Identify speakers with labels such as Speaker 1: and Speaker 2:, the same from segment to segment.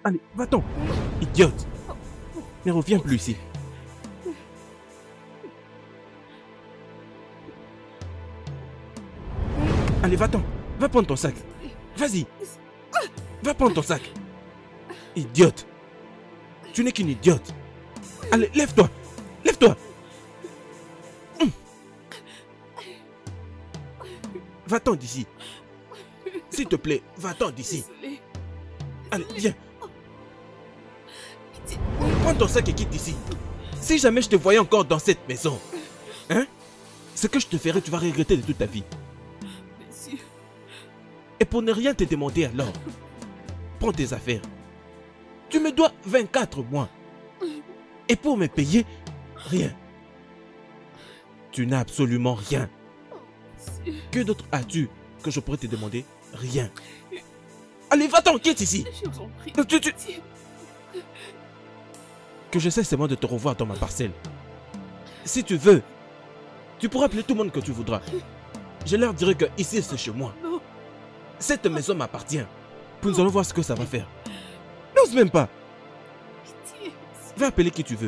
Speaker 1: Allez, va-t'en. Idiote. Ne reviens plus ici. Allez, va-t'en. Va prendre ton sac. Vas-y. Va prendre ton sac. Idiote. Tu n'es qu'une idiote. Allez, lève-toi. Lève-toi. Va-t'en d'ici. S'il te plaît, va-t'en d'ici. Allez, viens. Prends ton sac et quitte d'ici. Si jamais je te voyais encore dans cette maison, hein, ce que je te ferai, tu vas regretter de toute ta vie.
Speaker 2: Monsieur.
Speaker 1: Et pour ne rien te demander alors, prends tes affaires. Tu me dois 24 mois. Et pour me payer, rien. Tu n'as absolument rien.
Speaker 2: Monsieur.
Speaker 1: Que d'autre as-tu que je pourrais te demander? Rien. Allez, va-t'en, quitte ici.
Speaker 2: Je vous en prie.
Speaker 1: Tu- Que je sais seulement de te revoir dans ma parcelle. Si tu veux, tu pourras appeler tout le monde que tu voudras. Je leur dirai que ici c'est chez moi.
Speaker 2: Non.
Speaker 1: Cette maison m'appartient. Puis nous allons voir ce que ça va faire. N'ose même pas.
Speaker 2: Pitié.
Speaker 1: Va appeler qui tu veux.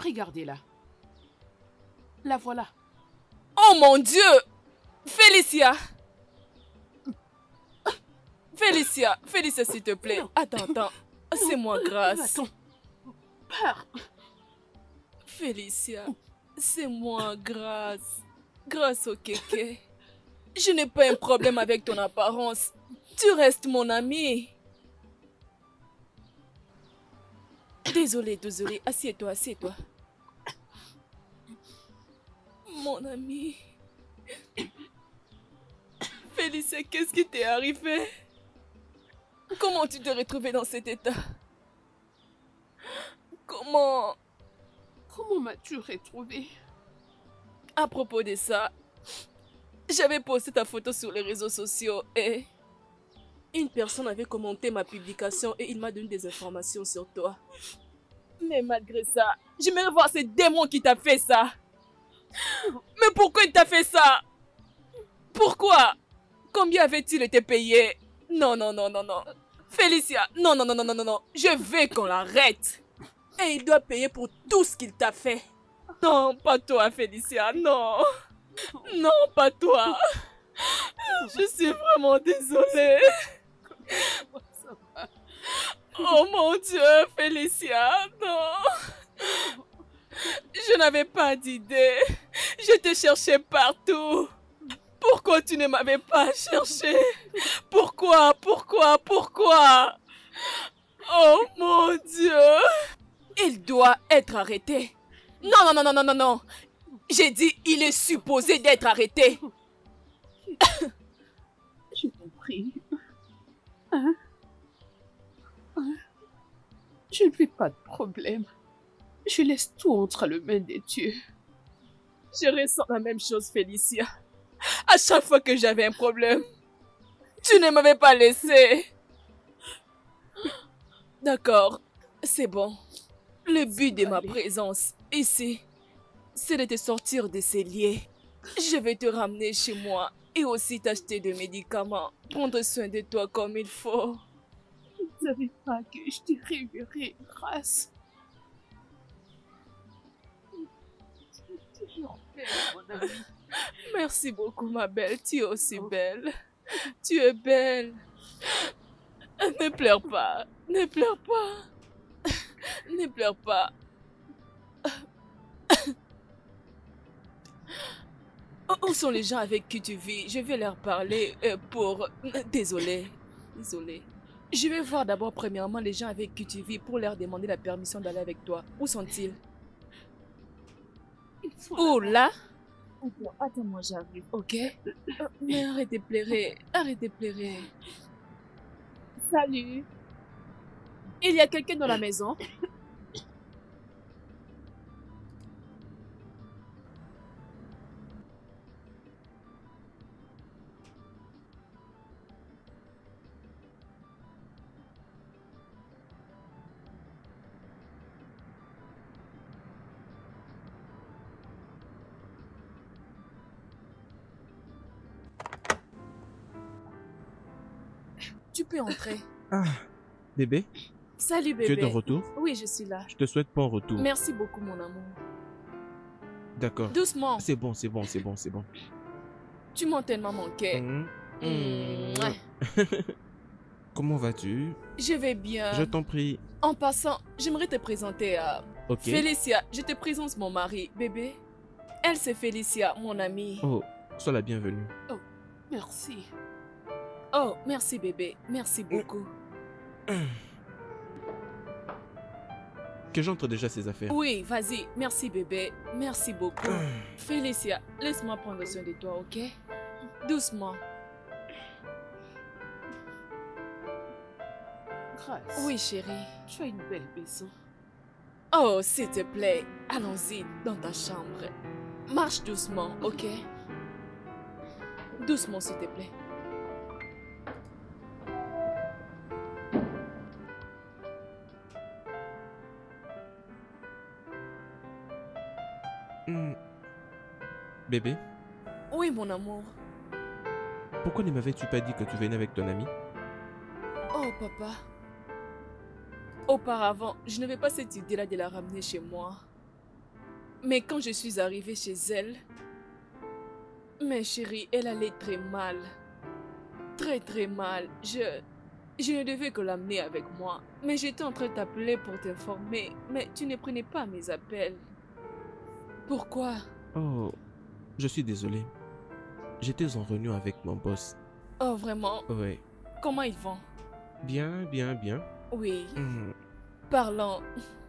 Speaker 2: Regardez-la. La voilà.
Speaker 3: Oh mon Dieu! Félicia! Félicia, s'il te plaît.
Speaker 2: Non.
Speaker 3: Attends. C'est moi, Grâce.
Speaker 2: Attends. Peur.
Speaker 3: Félicia, c'est moi, Grâce. Grâce au kéké. Je n'ai pas un problème avec ton apparence. Tu restes mon ami. Désolée. Assieds-toi. Mon ami. Félicia, qu'est-ce qui t'est arrivé? Comment tu t'es retrouvée dans cet état? Comment
Speaker 2: m'as-tu retrouvé?
Speaker 3: À propos de ça, j'avais posté ta photo sur les réseaux sociaux et une personne avait commenté ma publication et il m'a donné des informations sur toi. Mais malgré ça, j'aimerais voir ce démon qui t'a fait ça. Mais pourquoi il t'a fait ça? Pourquoi? Combien avait-il été payé? Non. Félicia, non. Je veux qu'on l'arrête. Et il doit payer pour tout ce qu'il t'a fait. Non, pas toi, Félicia, non. Non, pas toi. Je suis vraiment désolée.
Speaker 2: Ça va.
Speaker 3: Oh mon Dieu, Félicia, non. Je n'avais pas d'idée. Je te cherchais partout. Pourquoi tu ne m'avais pas cherché? Pourquoi? Oh mon Dieu. Il doit être arrêté. Non. J'ai dit, il est supposé d'être arrêté.
Speaker 2: Je t'en prie. Je ne fais pas de problème. Je laisse tout entre les mains des dieux.
Speaker 3: Je ressens la même chose, Félicia. À chaque fois que j'avais un problème, tu ne m'avais pas laissé. D'accord, c'est bon. Le but de ma présence ici, c'est de te sortir de ces liens. Je vais te ramener chez moi et aussi t'acheter des médicaments. Prendre soin de toi comme il faut.
Speaker 2: Je ne savais pas que je te reverrais, Grâce. Tu es toujours belle, mon amie.
Speaker 3: Merci beaucoup, ma belle. Tu es aussi belle. Tu es belle. Ne pleure pas. Ne pleure pas. Où sont les gens avec qui tu vis? Je vais leur parler pour... Désolée. Je vais voir d'abord premièrement les gens avec qui tu vis pour leur demander la permission d'aller avec toi. Où sont-ils?
Speaker 2: Ils sont
Speaker 3: Oh
Speaker 2: là-bas.
Speaker 3: là? Attends-moi, j'arrive, ok? Mais arrête de pleurer. Salut. Il y a quelqu'un dans la maison? Tu peux entrer.
Speaker 1: Ah, bébé,
Speaker 3: Salut bébé.
Speaker 1: tu es de retour?
Speaker 3: Oui, je suis là.
Speaker 1: Je te souhaite bon retour.
Speaker 3: Merci beaucoup mon amour.
Speaker 1: D'accord.
Speaker 3: Doucement.
Speaker 1: C'est bon.
Speaker 3: Tu m'as tellement manqué. Mouah.
Speaker 1: Comment vas-tu?
Speaker 3: Je vais bien.
Speaker 1: Je t'en prie.
Speaker 3: En passant, j'aimerais te présenter à
Speaker 1: Ok.
Speaker 3: Félicia. Je te présente mon mari, bébé. Elle, c'est Félicia, mon amie.
Speaker 1: Oh, sois la bienvenue.
Speaker 2: Merci.
Speaker 3: Oh, merci bébé. Merci beaucoup.
Speaker 1: Que j'entre déjà ces affaires.
Speaker 3: Oui, vas-y. Merci bébé. Merci beaucoup. Félicia, laisse-moi prendre soin de toi, ok? Doucement.
Speaker 2: Grâce.
Speaker 3: Oui, chérie.
Speaker 2: Tu as une belle maison.
Speaker 3: Oh, s'il te plaît, allons-y dans ta chambre. Marche doucement, ok? Doucement, s'il te plaît.
Speaker 1: Bébé,
Speaker 3: Oui, mon amour.
Speaker 1: pourquoi ne m'avais-tu pas dit que tu venais avec ton ami?
Speaker 3: Oh, papa. Auparavant, je n'avais pas cette idée-là de la ramener chez moi. Mais quand je suis arrivée chez elle, mais chérie, elle allait très mal. Très très mal. Je ne devais que l'amener avec moi. Mais j'étais en train de t'appeler pour t'informer. Mais tu ne prenais pas mes appels. Pourquoi?
Speaker 1: Oh, je suis désolé. J'étais en réunion avec mon boss.
Speaker 3: Oh, vraiment?
Speaker 1: Ouais.
Speaker 3: Comment ils vont?
Speaker 1: Bien, bien, bien.
Speaker 3: Oui.
Speaker 1: Hmm.
Speaker 3: Parlons.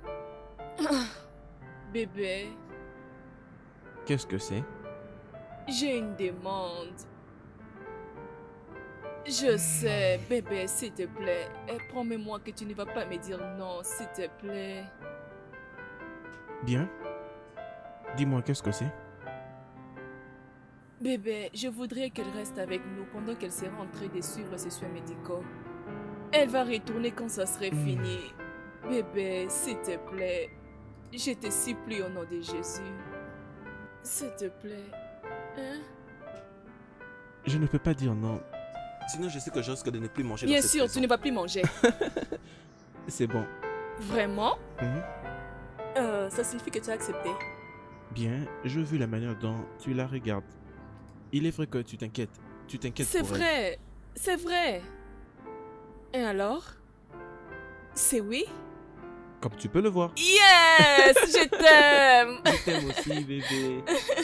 Speaker 3: Bébé,
Speaker 1: Qu'est-ce que c'est?
Speaker 3: j'ai une demande. Je sais, bébé, s'il te plaît. Promets-moi que tu ne vas pas me dire non, s'il te plaît.
Speaker 1: Bien. Dis-moi, qu'est-ce que c'est?
Speaker 3: Bébé, je voudrais qu'elle reste avec nous pendant qu'elle sera en train de suivre ses soins médicaux. Elle va retourner quand ça serait fini. Bébé, s'il te plaît. Je te supplie au nom de Jésus. S'il te plaît. Hein?
Speaker 1: Je ne peux pas dire non. Sinon, je sais que je risque de ne plus manger
Speaker 3: Bien
Speaker 1: dans cette
Speaker 3: sûr,
Speaker 1: maison.
Speaker 3: tu ne vas plus manger.
Speaker 1: C'est bon.
Speaker 3: Vraiment?
Speaker 1: Mhm.
Speaker 3: Ça signifie que tu as accepté.
Speaker 1: Bien, je vu la manière dont tu la regardes. Il est vrai que tu t'inquiètes. Tu t'inquiètes
Speaker 3: C'est
Speaker 1: pour elle.
Speaker 3: vrai. C'est vrai. Et alors? C'est oui?
Speaker 1: Comme tu peux le voir.
Speaker 3: Yes! Je t'aime!
Speaker 1: Je t'aime aussi, bébé.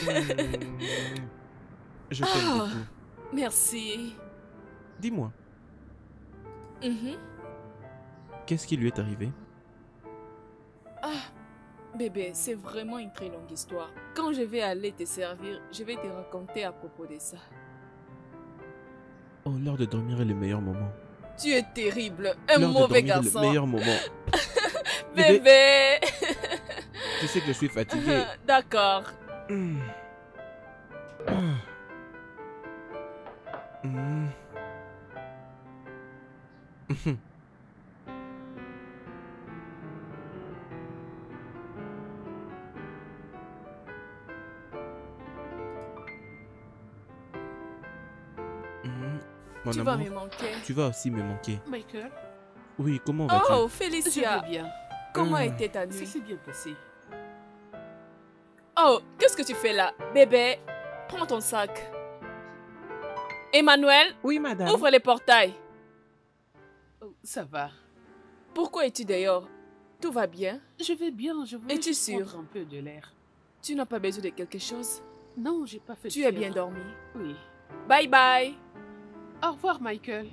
Speaker 1: Je t'aime
Speaker 3: Ah.
Speaker 1: beaucoup.
Speaker 3: Merci.
Speaker 1: Dis-moi,
Speaker 3: Mhm.
Speaker 1: qu'est-ce qui lui est arrivé?
Speaker 3: Ah, bébé, c'est vraiment une très longue histoire. Quand je vais aller te servir, je vais te raconter à propos de ça.
Speaker 1: Oh, l'heure de dormir est le meilleur moment.
Speaker 3: Tu es terrible, un
Speaker 1: L'heure de
Speaker 3: mauvais
Speaker 1: dormir est
Speaker 3: garçon.
Speaker 1: le meilleur moment.
Speaker 3: Bébé!
Speaker 1: Tu sais que je suis fatigué.
Speaker 3: D'accord.
Speaker 1: Hmm. Ah. Hmm. Mhm. Mhm. Mon
Speaker 3: Tu vas
Speaker 1: amour,
Speaker 3: me manquer.
Speaker 1: tu vas aussi me manquer.
Speaker 2: Michael,
Speaker 1: Oui, comment vas-tu?
Speaker 3: Oh,
Speaker 2: je
Speaker 3: Félicia.
Speaker 2: vais bien.
Speaker 3: Comment
Speaker 1: Ah.
Speaker 3: était ta
Speaker 2: Ça
Speaker 3: nuit?
Speaker 2: s'est bien passé.
Speaker 3: Oh, qu'est-ce que tu fais là? Bébé, prends ton sac. Emmanuel,
Speaker 1: Oui, madame.
Speaker 3: ouvre les portails.
Speaker 2: Oh, ça va.
Speaker 3: Pourquoi es-tu dehors? Tout va bien?
Speaker 2: Je vais bien, je voulais
Speaker 3: Es-tu
Speaker 2: juste
Speaker 3: sûre?
Speaker 2: prendre un peu de l'air.
Speaker 3: Tu n'as pas besoin de quelque chose?
Speaker 2: Non, j'ai pas fait de
Speaker 3: Tu es
Speaker 2: fièvre.
Speaker 3: bien dormi?
Speaker 2: Oui.
Speaker 3: Bye bye.
Speaker 2: Au revoir, Michael.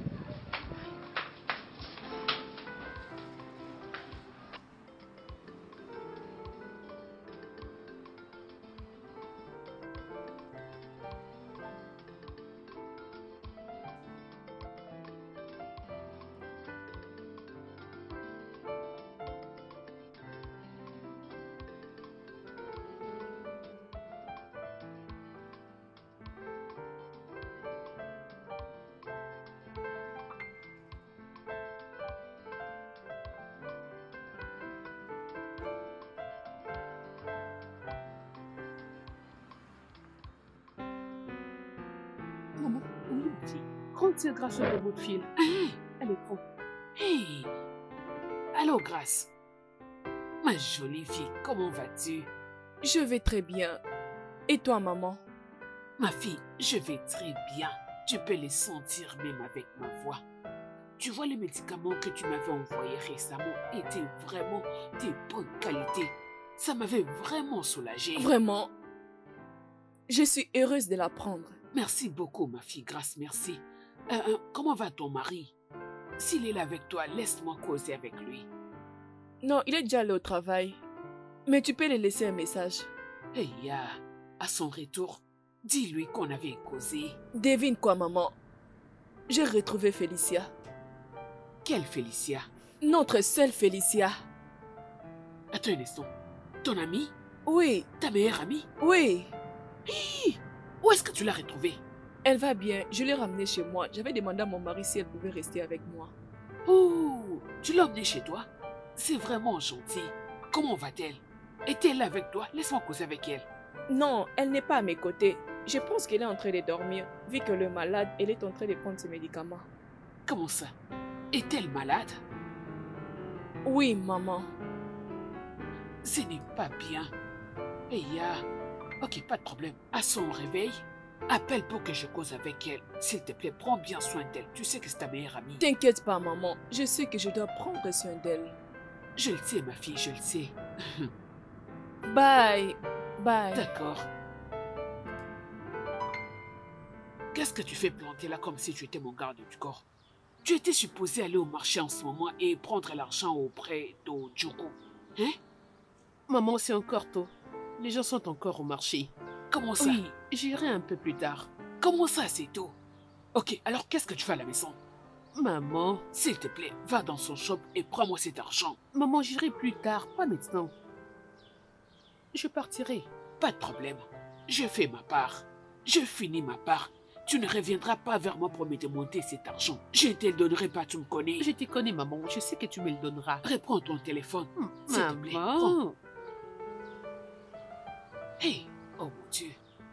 Speaker 2: Maman, oui, petit. Prends cette grâce de bout de fil. Allez, prends. Hey! Allô, Grâce. Ma jolie fille, comment vas-tu?
Speaker 3: Je vais très bien. Et toi, maman?
Speaker 2: Ma fille, je vais très bien. Tu peux les sentir même avec ma voix. Tu vois, les médicaments que tu m'avais envoyés récemment étaient vraiment de bonne qualité. Ça m'avait vraiment soulagée.
Speaker 3: Vraiment? Je suis heureuse de l'apprendre.
Speaker 2: Merci beaucoup, ma fille, Grâce, merci. Comment va ton mari? S'il est là avec toi, laisse-moi causer avec lui.
Speaker 3: Non, il est déjà allé au travail. Mais tu peux lui laisser un message.
Speaker 2: Hey, à son retour, dis-lui qu'on avait causé.
Speaker 3: Devine quoi, maman? J'ai retrouvé Félicia.
Speaker 2: Quelle Félicia?
Speaker 3: Notre seule Félicia.
Speaker 2: Attends un instant. Ton amie?
Speaker 3: Oui,
Speaker 2: Ta meilleure amie?
Speaker 3: oui.
Speaker 2: Hi! Où est-ce que tu l'as retrouvée?
Speaker 3: Elle va bien. Je l'ai ramenée chez moi. J'avais demandé à mon mari si elle pouvait rester avec moi.
Speaker 2: Oh, tu l'as emmenée chez toi? C'est vraiment gentil. Comment va-t-elle? Est-elle là avec toi? Laisse-moi causer avec elle.
Speaker 3: Non, elle n'est pas à mes côtés. Je pense qu'elle est en train de dormir. Vu qu'elle est malade, elle est en train de prendre ses médicaments.
Speaker 2: Comment ça? Est-elle malade?
Speaker 3: Oui, maman.
Speaker 2: Ce n'est pas bien. Et ok, pas de problème. À son réveil, appelle pour que je cause avec elle. S'il te plaît, prends bien soin d'elle. Tu sais que c'est ta meilleure amie.
Speaker 3: T'inquiète pas, maman. Je sais que je dois prendre soin d'elle.
Speaker 2: Je le sais, ma fille, je le sais.
Speaker 3: Bye. Bye.
Speaker 2: D'accord. Qu'est-ce que tu fais planter là comme si tu étais mon garde du corps? Tu étais supposé aller au marché en ce moment et prendre l'argent auprès d'Ojuru. Hein?
Speaker 4: Maman, c'est encore tôt. Les gens sont encore au marché.
Speaker 2: Comment ça?
Speaker 4: Oui, j'irai un peu plus tard.
Speaker 2: Comment ça, c'est tôt? Ok, alors qu'est-ce que tu fais à la maison?
Speaker 4: Maman,
Speaker 2: S'il te plaît, va dans son shop et prends-moi cet argent.
Speaker 4: maman, j'irai plus tard, pas maintenant. Je partirai.
Speaker 2: Pas de problème. Je fais ma part. Je finis ma part. Tu ne reviendras pas vers moi pour me demander cet argent. Je ne te le donnerai pas, tu me connais.
Speaker 4: Je te connais, maman. Je sais que tu me le donneras.
Speaker 2: Reprends ton téléphone. S'il te plaît, prends.
Speaker 4: Maman.
Speaker 2: Hey, oh mon Dieu.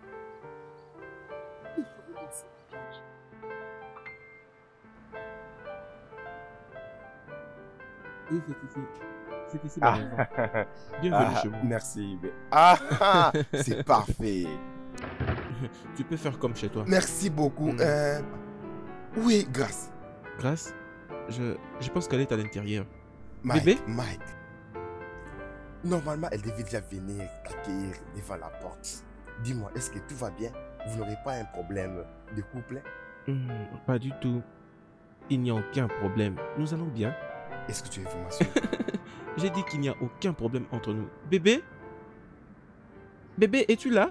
Speaker 1: Oui, c'est ici, ma maison. Bienvenue chez moi.
Speaker 5: Merci. Ah, c'est parfait.
Speaker 1: Tu peux faire comme chez toi.
Speaker 5: Merci beaucoup. Oui, grâce.
Speaker 1: Grâce, je pense qu'elle est à l'intérieur.
Speaker 5: Mike,
Speaker 1: Bébé?
Speaker 5: Mike. Normalement, elle devait déjà venir t'accueillir devant la porte. Dis-moi, est-ce que tout va bien? Vous n'aurez pas un problème de couple?
Speaker 1: Pas du tout. Il n'y a aucun problème. Nous allons bien.
Speaker 5: Est-ce que tu es vraiment sûr?
Speaker 1: J'ai dit qu'il n'y a aucun problème entre nous. Bébé? Bébé, es-tu là?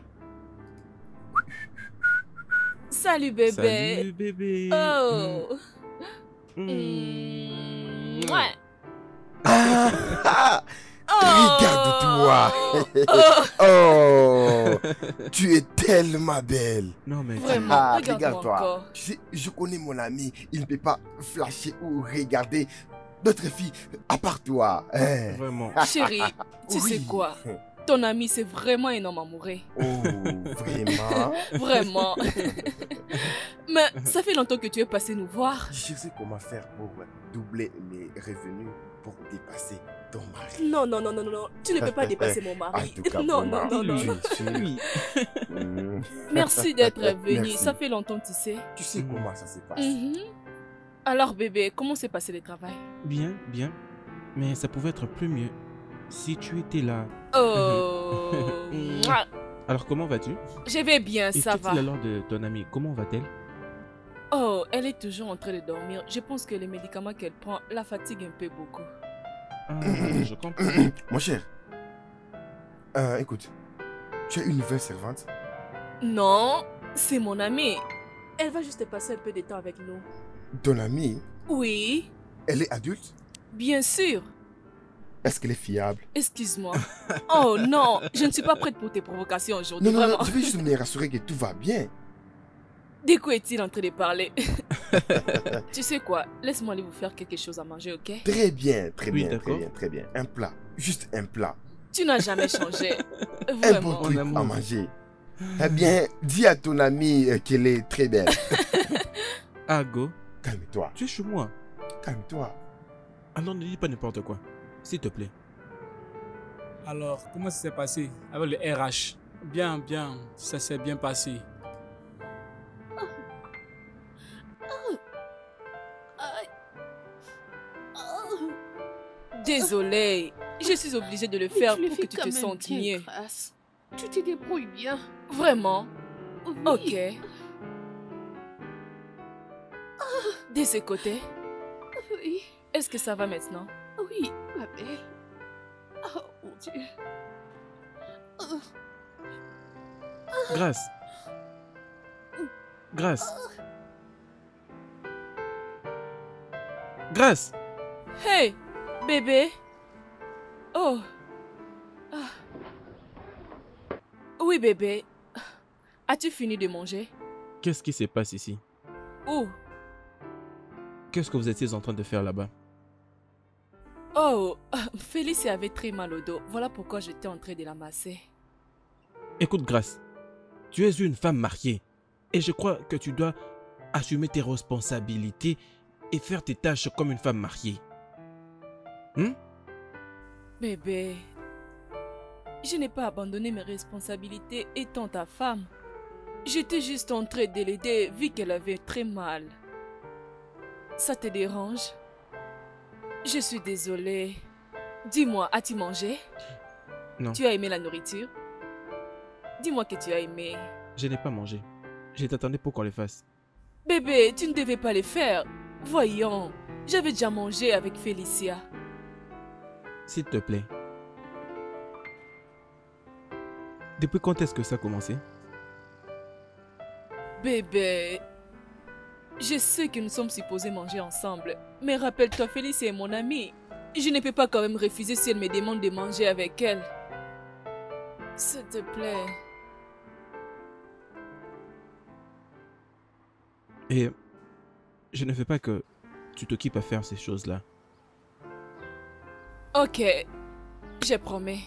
Speaker 3: Salut, bébé.
Speaker 1: Salut, bébé.
Speaker 3: Oh. Ouais.
Speaker 5: Ah, regarde-toi. Oh, tu es tellement belle.
Speaker 1: Non, mais...
Speaker 3: Vraiment, regarde-moi
Speaker 5: regarde-toi.
Speaker 3: encore.
Speaker 5: Tu sais, je connais mon ami. Il ne peut pas flasher ou regarder d'autres filles à part toi. Hein.
Speaker 1: Vraiment.
Speaker 3: Chérie, tu sais
Speaker 5: Oui.
Speaker 3: quoi? Ton ami, c'est vraiment un homme amoureux.
Speaker 5: Oh, vraiment?
Speaker 3: Vraiment. Mais ça fait longtemps que tu es passé nous voir.
Speaker 5: Je sais comment faire pour doubler mes revenus pour dépasser ton mari.
Speaker 3: Non, non, non, non, non. Tu ne peux pas dépasser mon
Speaker 5: En
Speaker 3: mari.
Speaker 5: tout cas,
Speaker 3: Non,
Speaker 5: pour
Speaker 3: non,
Speaker 5: moi,
Speaker 3: non, non.
Speaker 5: je suis sûr.
Speaker 1: Oui.
Speaker 3: Merci d'être venu.
Speaker 5: Merci.
Speaker 3: Ça fait longtemps, tu sais.
Speaker 5: Tu sais comment ça se passe.
Speaker 3: Mhm. Alors, bébé, comment s'est passé le travail?
Speaker 1: Bien, bien. Mais ça pouvait être plus mieux. Si tu étais là.
Speaker 3: Oh. Mouah.
Speaker 1: Alors, comment vas-tu?
Speaker 3: Je vais bien,
Speaker 1: Et
Speaker 3: ça va.
Speaker 1: qu'est-il alors de ton amie? Comment va-t-elle?
Speaker 3: Oh, elle est toujours en train de dormir. Je pense que les médicaments qu'elle prend la fatiguent un peu beaucoup.
Speaker 1: Ah, je comprends.
Speaker 5: Mon cher, écoute, tu as une nouvelle servante?
Speaker 3: Non, c'est mon amie. Elle va juste passer un peu de temps avec nous.
Speaker 5: Ton amie,
Speaker 3: Oui,
Speaker 5: elle est adulte?
Speaker 3: bien sûr.
Speaker 5: Est-ce qu'elle est fiable?
Speaker 3: Excuse-moi. Oh non, je ne suis pas prête pour tes provocations aujourd'hui,
Speaker 5: Non, non, non,
Speaker 3: vraiment.
Speaker 5: je vais juste me rassurer que tout va bien.
Speaker 3: De quoi est-il en train de parler? Tu sais quoi? Laisse-moi aller vous faire quelque chose à manger, ok?
Speaker 5: Très bien, très
Speaker 1: Oui,
Speaker 5: bien, très
Speaker 1: d'accord.
Speaker 5: bien, très bien. Un plat, juste un plat.
Speaker 3: Tu n'as jamais changé.
Speaker 5: Un bon
Speaker 3: Vraiment.
Speaker 5: truc
Speaker 1: amour.
Speaker 5: à manger. Eh bien, dis à ton amie qu'elle est très belle.
Speaker 1: Ah, Go,
Speaker 5: Calme-toi,
Speaker 1: tu es chez moi.
Speaker 5: calme-toi.
Speaker 1: Alors, ne dis pas n'importe quoi. S'il te plaît.
Speaker 6: Alors, comment ça s'est passé avec le RH? Bien, bien, ça s'est bien passé.
Speaker 3: Désolée, je suis obligée de le faire
Speaker 4: tu le
Speaker 3: pour
Speaker 4: fais
Speaker 3: que tu
Speaker 4: quand
Speaker 3: te
Speaker 4: même
Speaker 3: sentes
Speaker 4: bien,
Speaker 3: mieux.
Speaker 4: Grâce. Tu te débrouilles bien.
Speaker 3: Vraiment?
Speaker 4: Oui.
Speaker 3: Ok. De ce côté,
Speaker 4: Oui,
Speaker 3: est-ce que ça va maintenant?
Speaker 4: oui, ma belle. Oh mon Dieu.
Speaker 1: Grâce. Grâce. Grâce.
Speaker 3: Hey, bébé. Oh. Ah. Oui, bébé. As-tu fini de manger?
Speaker 1: Qu'est-ce qui se passe ici?
Speaker 3: Où?
Speaker 1: Qu'est-ce que vous étiez en train de faire là-bas?
Speaker 3: Oh, Félix avait très mal au dos. Voilà pourquoi j'étais en train de la masser.
Speaker 1: Écoute, Grâce. Tu es une femme mariée. Et je crois que tu dois assumer tes responsabilités et faire tes tâches comme une femme mariée.
Speaker 3: Bébé, je n'ai pas abandonné mes responsabilités étant ta femme. J'étais juste en train de l'aider vu qu'elle avait très mal. Ça te dérange? Je suis désolée. Dis-moi, as-tu mangé?
Speaker 1: Non.
Speaker 3: Tu as aimé la nourriture? Dis-moi que tu as aimé.
Speaker 1: Je n'ai pas mangé. Je t'attendais pour qu'on le fasse.
Speaker 3: Bébé, tu ne devais pas le faire. Voyons, j'avais déjà mangé avec Félicia.
Speaker 1: S'il te plaît. Depuis quand est-ce que ça a commencé?
Speaker 3: Bébé, je sais que nous sommes supposés manger ensemble, mais rappelle-toi, Félicia est mon amie. Je ne peux pas quand même refuser si elle me demande de manger avec elle. S'il te plaît.
Speaker 1: Et je ne veux pas que tu t'occupes à faire ces choses-là.
Speaker 3: Ok, je promets.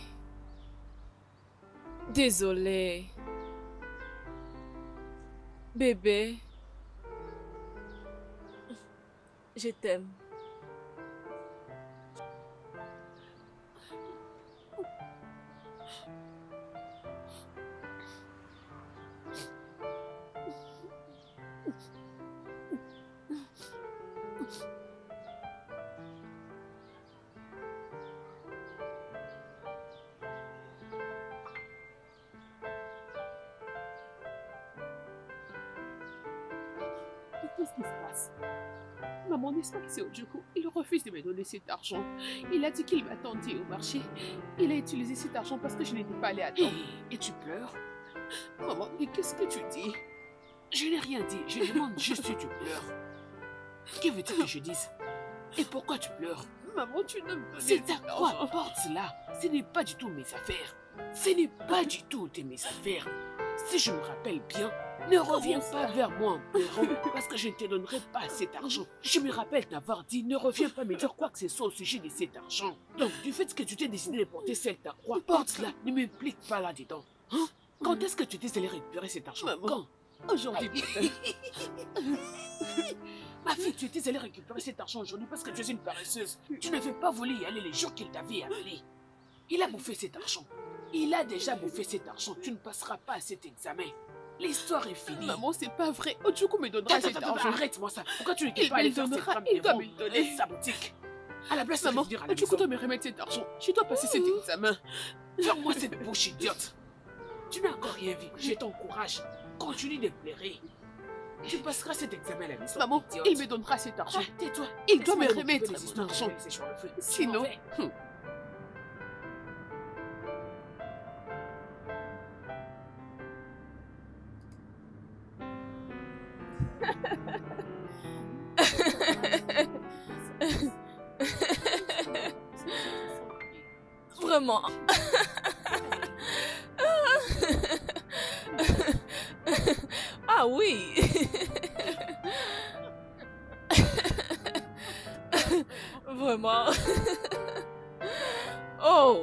Speaker 3: Désolée. Bébé. Je t'aime.
Speaker 2: Qu'est-ce qui se passe? Maman, n'est-ce pas que c'est Ojoko? Il refuse de me donner cet argent. Il a dit qu'il m'attendait au marché. Il a utilisé cet argent parce que je n'étais pas allée à temps. Et tu pleures? Maman, mais qu'est-ce que tu dis? Je n'ai rien dit. Je demande juste si tu pleures. Que veux-tu que je dise? Et pourquoi tu pleures? Maman, tu ne me c'est à quoi porte cela? Ce n'est pas du tout mes affaires. Ce n'est pas du tout de mes affaires. Si je me rappelle bien, ne reviens pas vers moi en pleurant parce que je ne te donnerai pas cet argent. Je me rappelle t'avoir dit, ne reviens pas me dire quoi que ce soit au sujet de cet argent. Donc, du fait que tu t'es décidé de porter ta croix, porte cela, ne m'implique pas là-dedans. Hein? Quand est-ce que tu t'es allé récupérer cet argent? Maman, quand? Aujourd'hui, ma fille, tu étais allée récupérer cet argent aujourd'hui parce que tu es une paresseuse. Tu n'avais pas voulu y aller les jours qu'il t'avait appelé. Il a bouffé cet argent. Il a déjà bouffé cet argent. Tu ne passeras pas à cet examen. L'histoire est finie. Maman, c'est pas vrai. Ojoko me donnera cet argent. Arrête-moi ça. Pourquoi tu ne peux pas aller faire cette femme il doit me donner sa boutique? À la place, maman, Ojoko doit me remettre cet argent. Je dois passer cet examen. Ferme-moi cette bouche idiote. Tu n'as encore rien vu. Je t'encourage. Continue de pleurer. Tu passeras cet examen à la maison. Maman, il me donnera cet argent. Tais-toi. Il doit me remettre cet argent. Sinon...
Speaker 3: Vraiment. Ah oui. Vraiment. Oh.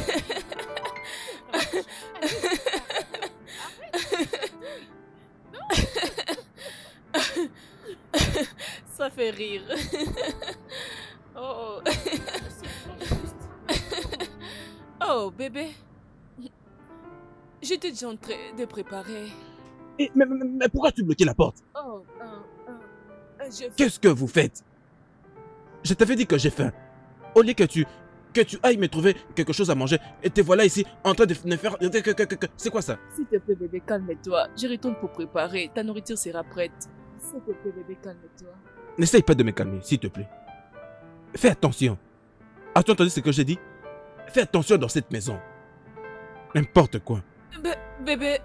Speaker 3: Ça fait rire. Oh. Oh, bébé. J'étais déjà en train de préparer.
Speaker 1: Mais pourquoi tu bloquais la porte?
Speaker 3: Oh,
Speaker 1: Qu'est-ce que vous faites? Je t'avais dit que j'ai faim. Au lieu que tu ailles me trouver quelque chose à manger, et te voilà ici en train de me faire... C'est quoi ça?
Speaker 3: S'il te plaît, bébé, calme-toi. Je retourne pour préparer. Ta nourriture sera prête. S'il te plaît, bébé, calme-toi.
Speaker 1: N'essaye pas de me calmer, s'il te plaît. Fais attention. As-tu entendu ce que j'ai dit? Fais attention dans cette maison. N'importe quoi.
Speaker 3: Bébé.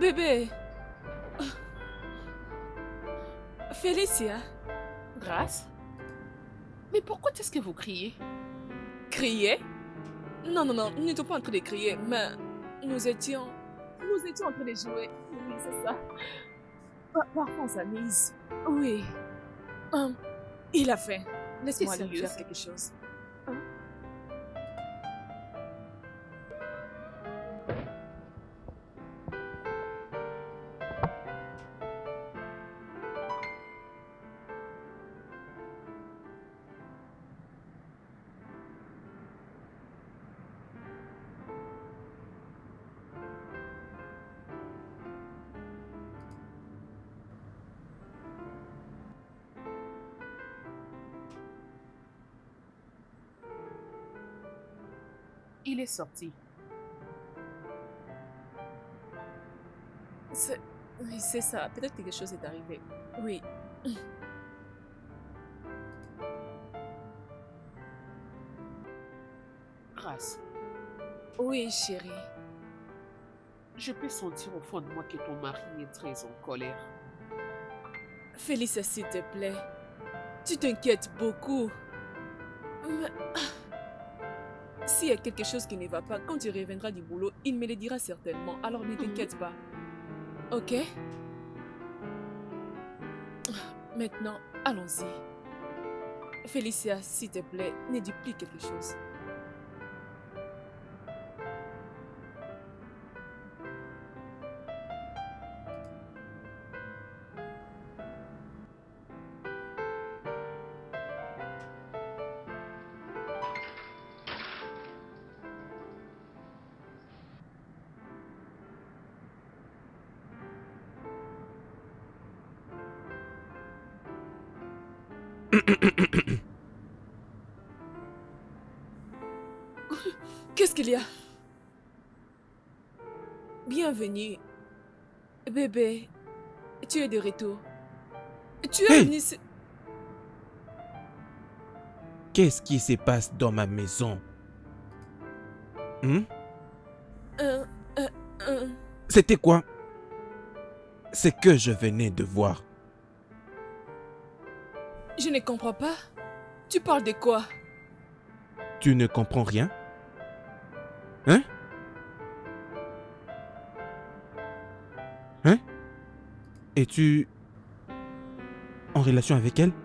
Speaker 3: Félicia.
Speaker 2: Grâce? Mais pourquoi est-ce que vous criez?
Speaker 3: Crier? Non, nous n'étions pas en train de crier, mais nous étions en train de jouer. Oui, c'est ça. Parfois, on s'amuse. Oui. Il a faim. Laisse-moi aller lui faire quelque chose.
Speaker 4: Il est sorti.
Speaker 3: Oui, c'est ça. Peut-être que quelque chose est arrivé. Oui.
Speaker 4: Grâce,
Speaker 3: Oui, chérie.
Speaker 4: je peux sentir au fond de moi que ton mari est très en colère.
Speaker 3: Félicia, s'il te plaît. Tu t'inquiètes beaucoup. Mais... S'il y a quelque chose qui ne va pas, quand tu reviendras du boulot, il me le dira certainement. Alors ne t'inquiète pas. Ok? Maintenant, allons-y. Félicia, s'il te plaît, ne dis plus quelque chose. Qu'est-ce qu'il y a? Bienvenue. Bébé, tu es de retour. Tu es
Speaker 1: Hey!
Speaker 3: venu...
Speaker 1: Qu'est-ce qui se passe dans ma maison? C'était quoi? C'est que je venais de voir.
Speaker 3: Je ne comprends pas. Tu parles de quoi?
Speaker 1: Tu ne comprends rien? Hein? Hein? Es-tu en relation avec elle?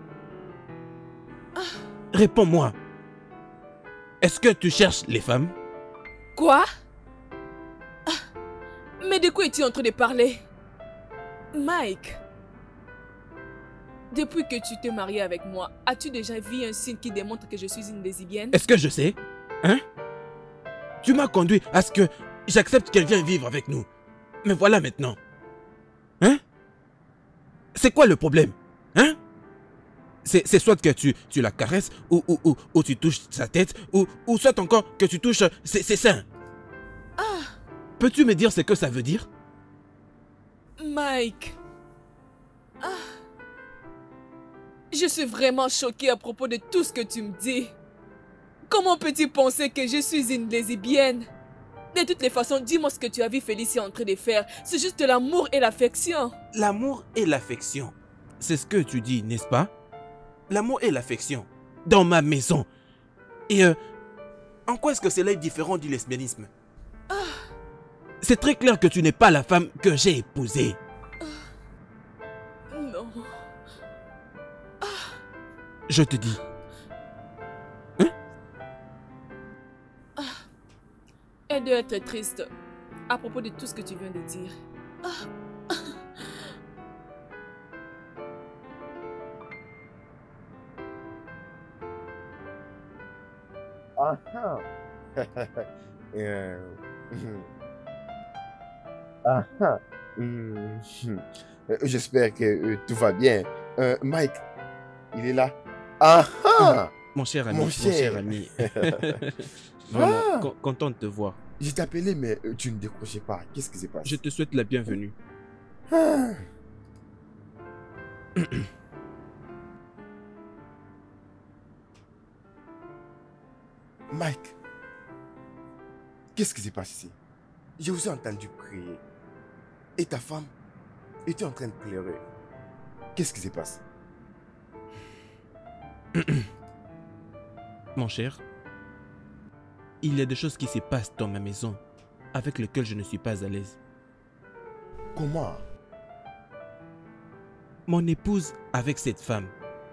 Speaker 1: Réponds-moi. Est-ce que tu cherches les femmes?
Speaker 3: Quoi? Mais de quoi es-tu en train de parler? Mike, depuis que tu t'es marié avec moi, as-tu déjà vu un signe qui démontre que je suis une lesbienne?
Speaker 1: Est-ce que je sais? Hein? Tu m'as conduit à ce que j'accepte qu'elle vienne vivre avec nous. Mais voilà maintenant. Hein? C'est quoi le problème? Hein? C'est soit que tu la caresses, ou tu touches sa tête, ou soit encore que tu touches ses seins. Peux-tu me dire ce que ça veut dire?
Speaker 3: Mike. Je suis vraiment choquée à propos de tout ce que tu me dis. Comment peux-tu penser que je suis une lesbienne? De toutes les façons, dis-moi ce que tu as vu Félicia en train de faire. C'est juste de l'amour et l'affection.
Speaker 1: L'amour et l'affection. C'est ce que tu dis, n'est-ce pas? L'amour et l'affection. Dans ma maison. Et en quoi est-ce que cela est différent du lesbianisme? C'est très clair que tu n'es pas la femme que j'ai épousée.
Speaker 3: Non.
Speaker 1: Je te dis.
Speaker 3: Elle doit être triste à propos de tout ce que tu viens de dire.
Speaker 5: Ah ah. Ah ah. J'espère que tout va bien. Mike, il est là. Ah ah.
Speaker 1: Mon cher ami,
Speaker 5: Mon
Speaker 1: mon
Speaker 5: cher.
Speaker 1: cher ami. Vraiment,
Speaker 5: Ah.
Speaker 1: content de te voir.
Speaker 5: Je t'appelais, mais tu ne décrochais pas. Qu'est-ce qui s'est passé?
Speaker 1: Je te souhaite la bienvenue.
Speaker 5: Ah. Mike, qu'est-ce qui s'est passé? Je vous ai entendu prier. Et ta femme était en train de pleurer. Qu'est-ce qui s'est passé?
Speaker 1: Mon cher, il y a des choses qui se passent dans ma maison avec lesquelles je ne suis pas à l'aise.
Speaker 5: Comment?
Speaker 1: Mon épouse avec cette femme,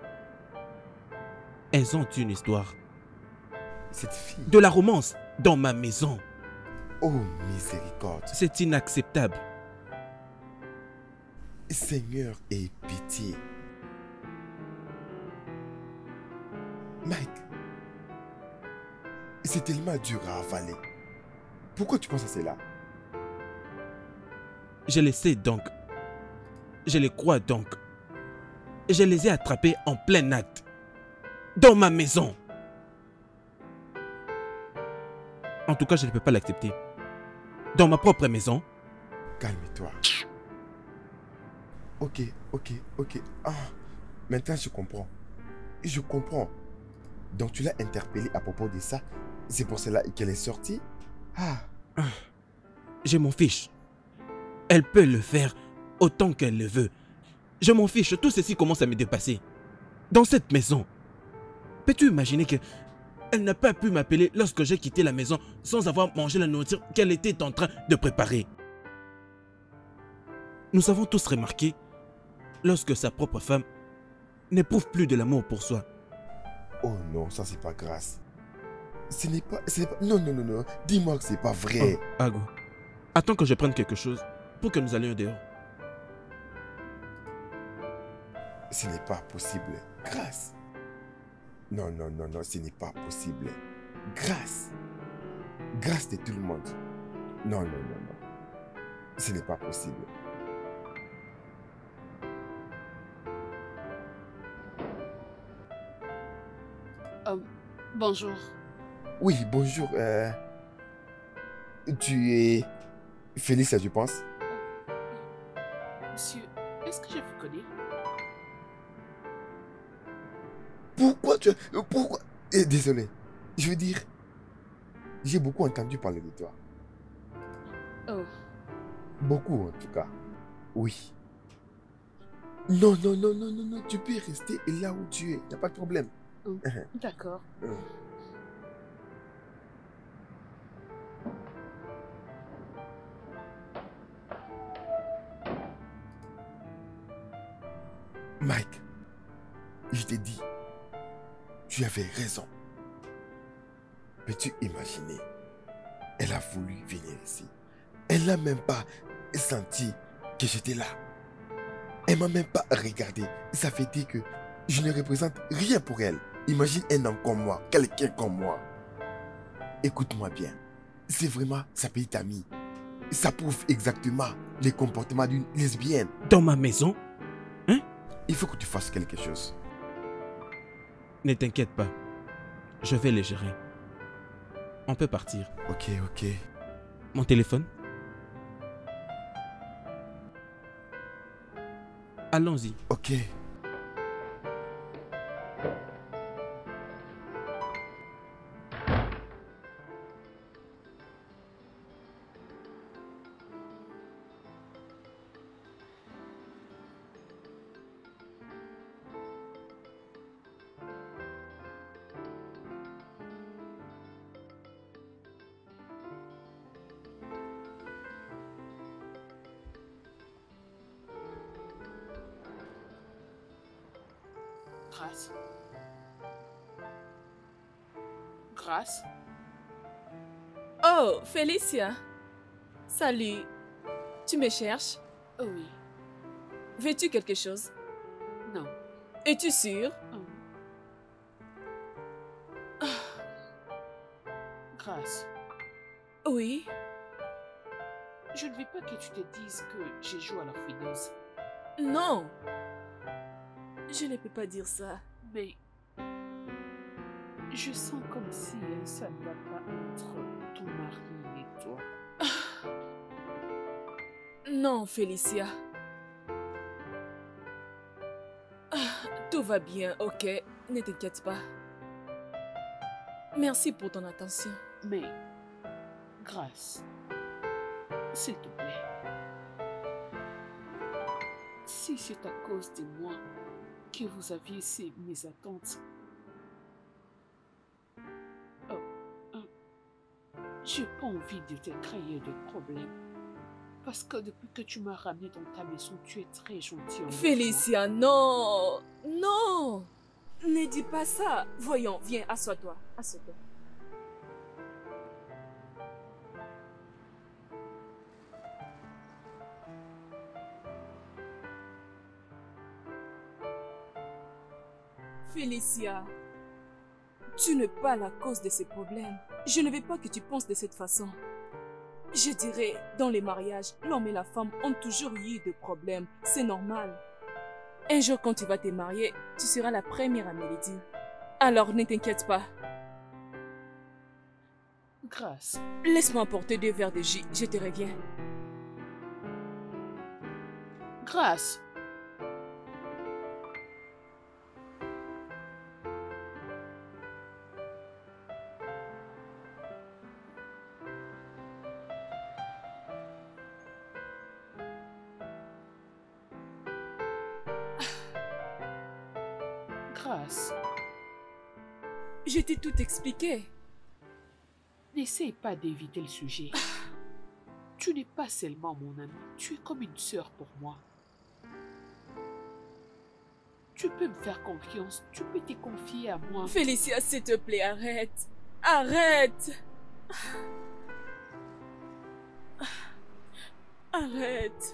Speaker 1: elles ont une histoire.
Speaker 5: Cette fille.
Speaker 1: De la romance dans ma maison.
Speaker 5: Oh, miséricorde.
Speaker 1: C'est inacceptable.
Speaker 5: Seigneur, aie pitié. Mike, c'est tellement dur à avaler. Pourquoi tu penses à cela?
Speaker 1: Je les sais donc. Je les crois donc. Je les ai attrapés en plein acte. Dans ma maison. En tout cas, je ne peux pas l'accepter. Dans ma propre maison.
Speaker 5: Calme-toi. Ok. Ah, maintenant je comprends. Je comprends. Donc tu l'as interpellée à propos de ça. C'est pour cela qu'elle est sortie. Ah.
Speaker 1: Je m'en fiche. Elle peut le faire autant qu'elle le veut. Je m'en fiche. Tout ceci commence à me dépasser. Dans cette maison, peux-tu imaginer que elle n'a pas pu m'appeler lorsque j'ai quitté la maison sans avoir mangé la nourriture qu'elle était en train de préparer. Nous avons tous remarqué lorsque sa propre femme n'éprouve plus de l'amour pour soi.
Speaker 5: Oh non, ça c'est pas grâce. Ce n'est pas... Non. Dis-moi que c'est pas vrai.
Speaker 1: Oh, Ago, attends que je prenne quelque chose pour que nous allions dehors.
Speaker 5: Ce n'est pas possible. Grâce. Non, ce n'est pas possible. Grâce. Grâce de tout le monde. Non. Ce n'est pas possible.
Speaker 2: Bonjour.
Speaker 5: Oui, bonjour. Tu es Félicia, je pense.
Speaker 2: Monsieur, est-ce que je vous connais?
Speaker 5: Pourquoi désolé. Je veux dire, j'ai beaucoup entendu parler de toi.
Speaker 2: Oh.
Speaker 5: Beaucoup en tout cas. Oui. Non. Tu peux rester là où tu es. Il n'y a pas de problème.
Speaker 2: D'accord.
Speaker 5: Mike, je t'ai dit, tu avais raison. Peux-tu imaginer? Elle a voulu venir ici. Elle n'a même pas senti que j'étais là. Elle m'a même pas regardé. Ça fait dire que je ne représente rien pour elle. Imagine un homme comme moi, quelqu'un comme moi. Écoute-moi bien. C'est vraiment sa petite amie. Ça prouve exactement les comportements d'une lesbienne.
Speaker 1: Dans ma maison? Hein?
Speaker 5: Il faut que tu fasses quelque chose.
Speaker 1: Ne t'inquiète pas. Je vais les gérer. On peut partir.
Speaker 5: Ok.
Speaker 1: Mon téléphone? Allons-y.
Speaker 5: Ok.
Speaker 2: Grâce.
Speaker 3: Oh, Félicia. Salut. Tu me cherches?
Speaker 2: Oh oui.
Speaker 3: Veux-tu quelque chose?
Speaker 2: Non.
Speaker 3: Es-tu sûre?
Speaker 2: Grâce.
Speaker 3: Oui.
Speaker 2: Je ne veux pas que tu te dises que j'ai joué à la fouineuse.
Speaker 3: Non. Je ne peux pas dire ça.
Speaker 2: Mais je sens comme si ça ne va pas entre ton mari et toi.
Speaker 3: Non, Félicia. Tout va bien, ok? Ne t'inquiète pas. Merci pour ton attention.
Speaker 2: Mais, Grâce, s'il te plaît, si c'est à cause de moi que vous aviez ces mésattentes, j'ai pas envie de te créer de problèmes. Parce que depuis que tu m'as ramené dans ta maison, tu es très gentille.
Speaker 3: Félicia, non! Non! Ne dis pas ça. Voyons, viens, assois-toi. Assois-toi. Félicia, tu n'es pas la cause de ces problèmes. Je ne veux pas que tu penses de cette façon. Je dirais, dans les mariages, l'homme et la femme ont toujours eu des problèmes. C'est normal. Un jour, quand tu vas te marier, tu seras la première à me le dire. Alors, ne t'inquiète pas.
Speaker 4: Grâce.
Speaker 3: Laisse-moi apporter 2 verres de jus, je te reviens.
Speaker 4: Grâce. Grâce.
Speaker 3: Je t'ai tout expliqué.
Speaker 4: N'essaye pas d'éviter le sujet. Tu n'es pas seulement mon ami, tu es comme une sœur pour moi. Tu peux me faire confiance, tu peux te confier à moi.
Speaker 3: Félicia, s'il te plaît, arrête. Arrête. Arrête.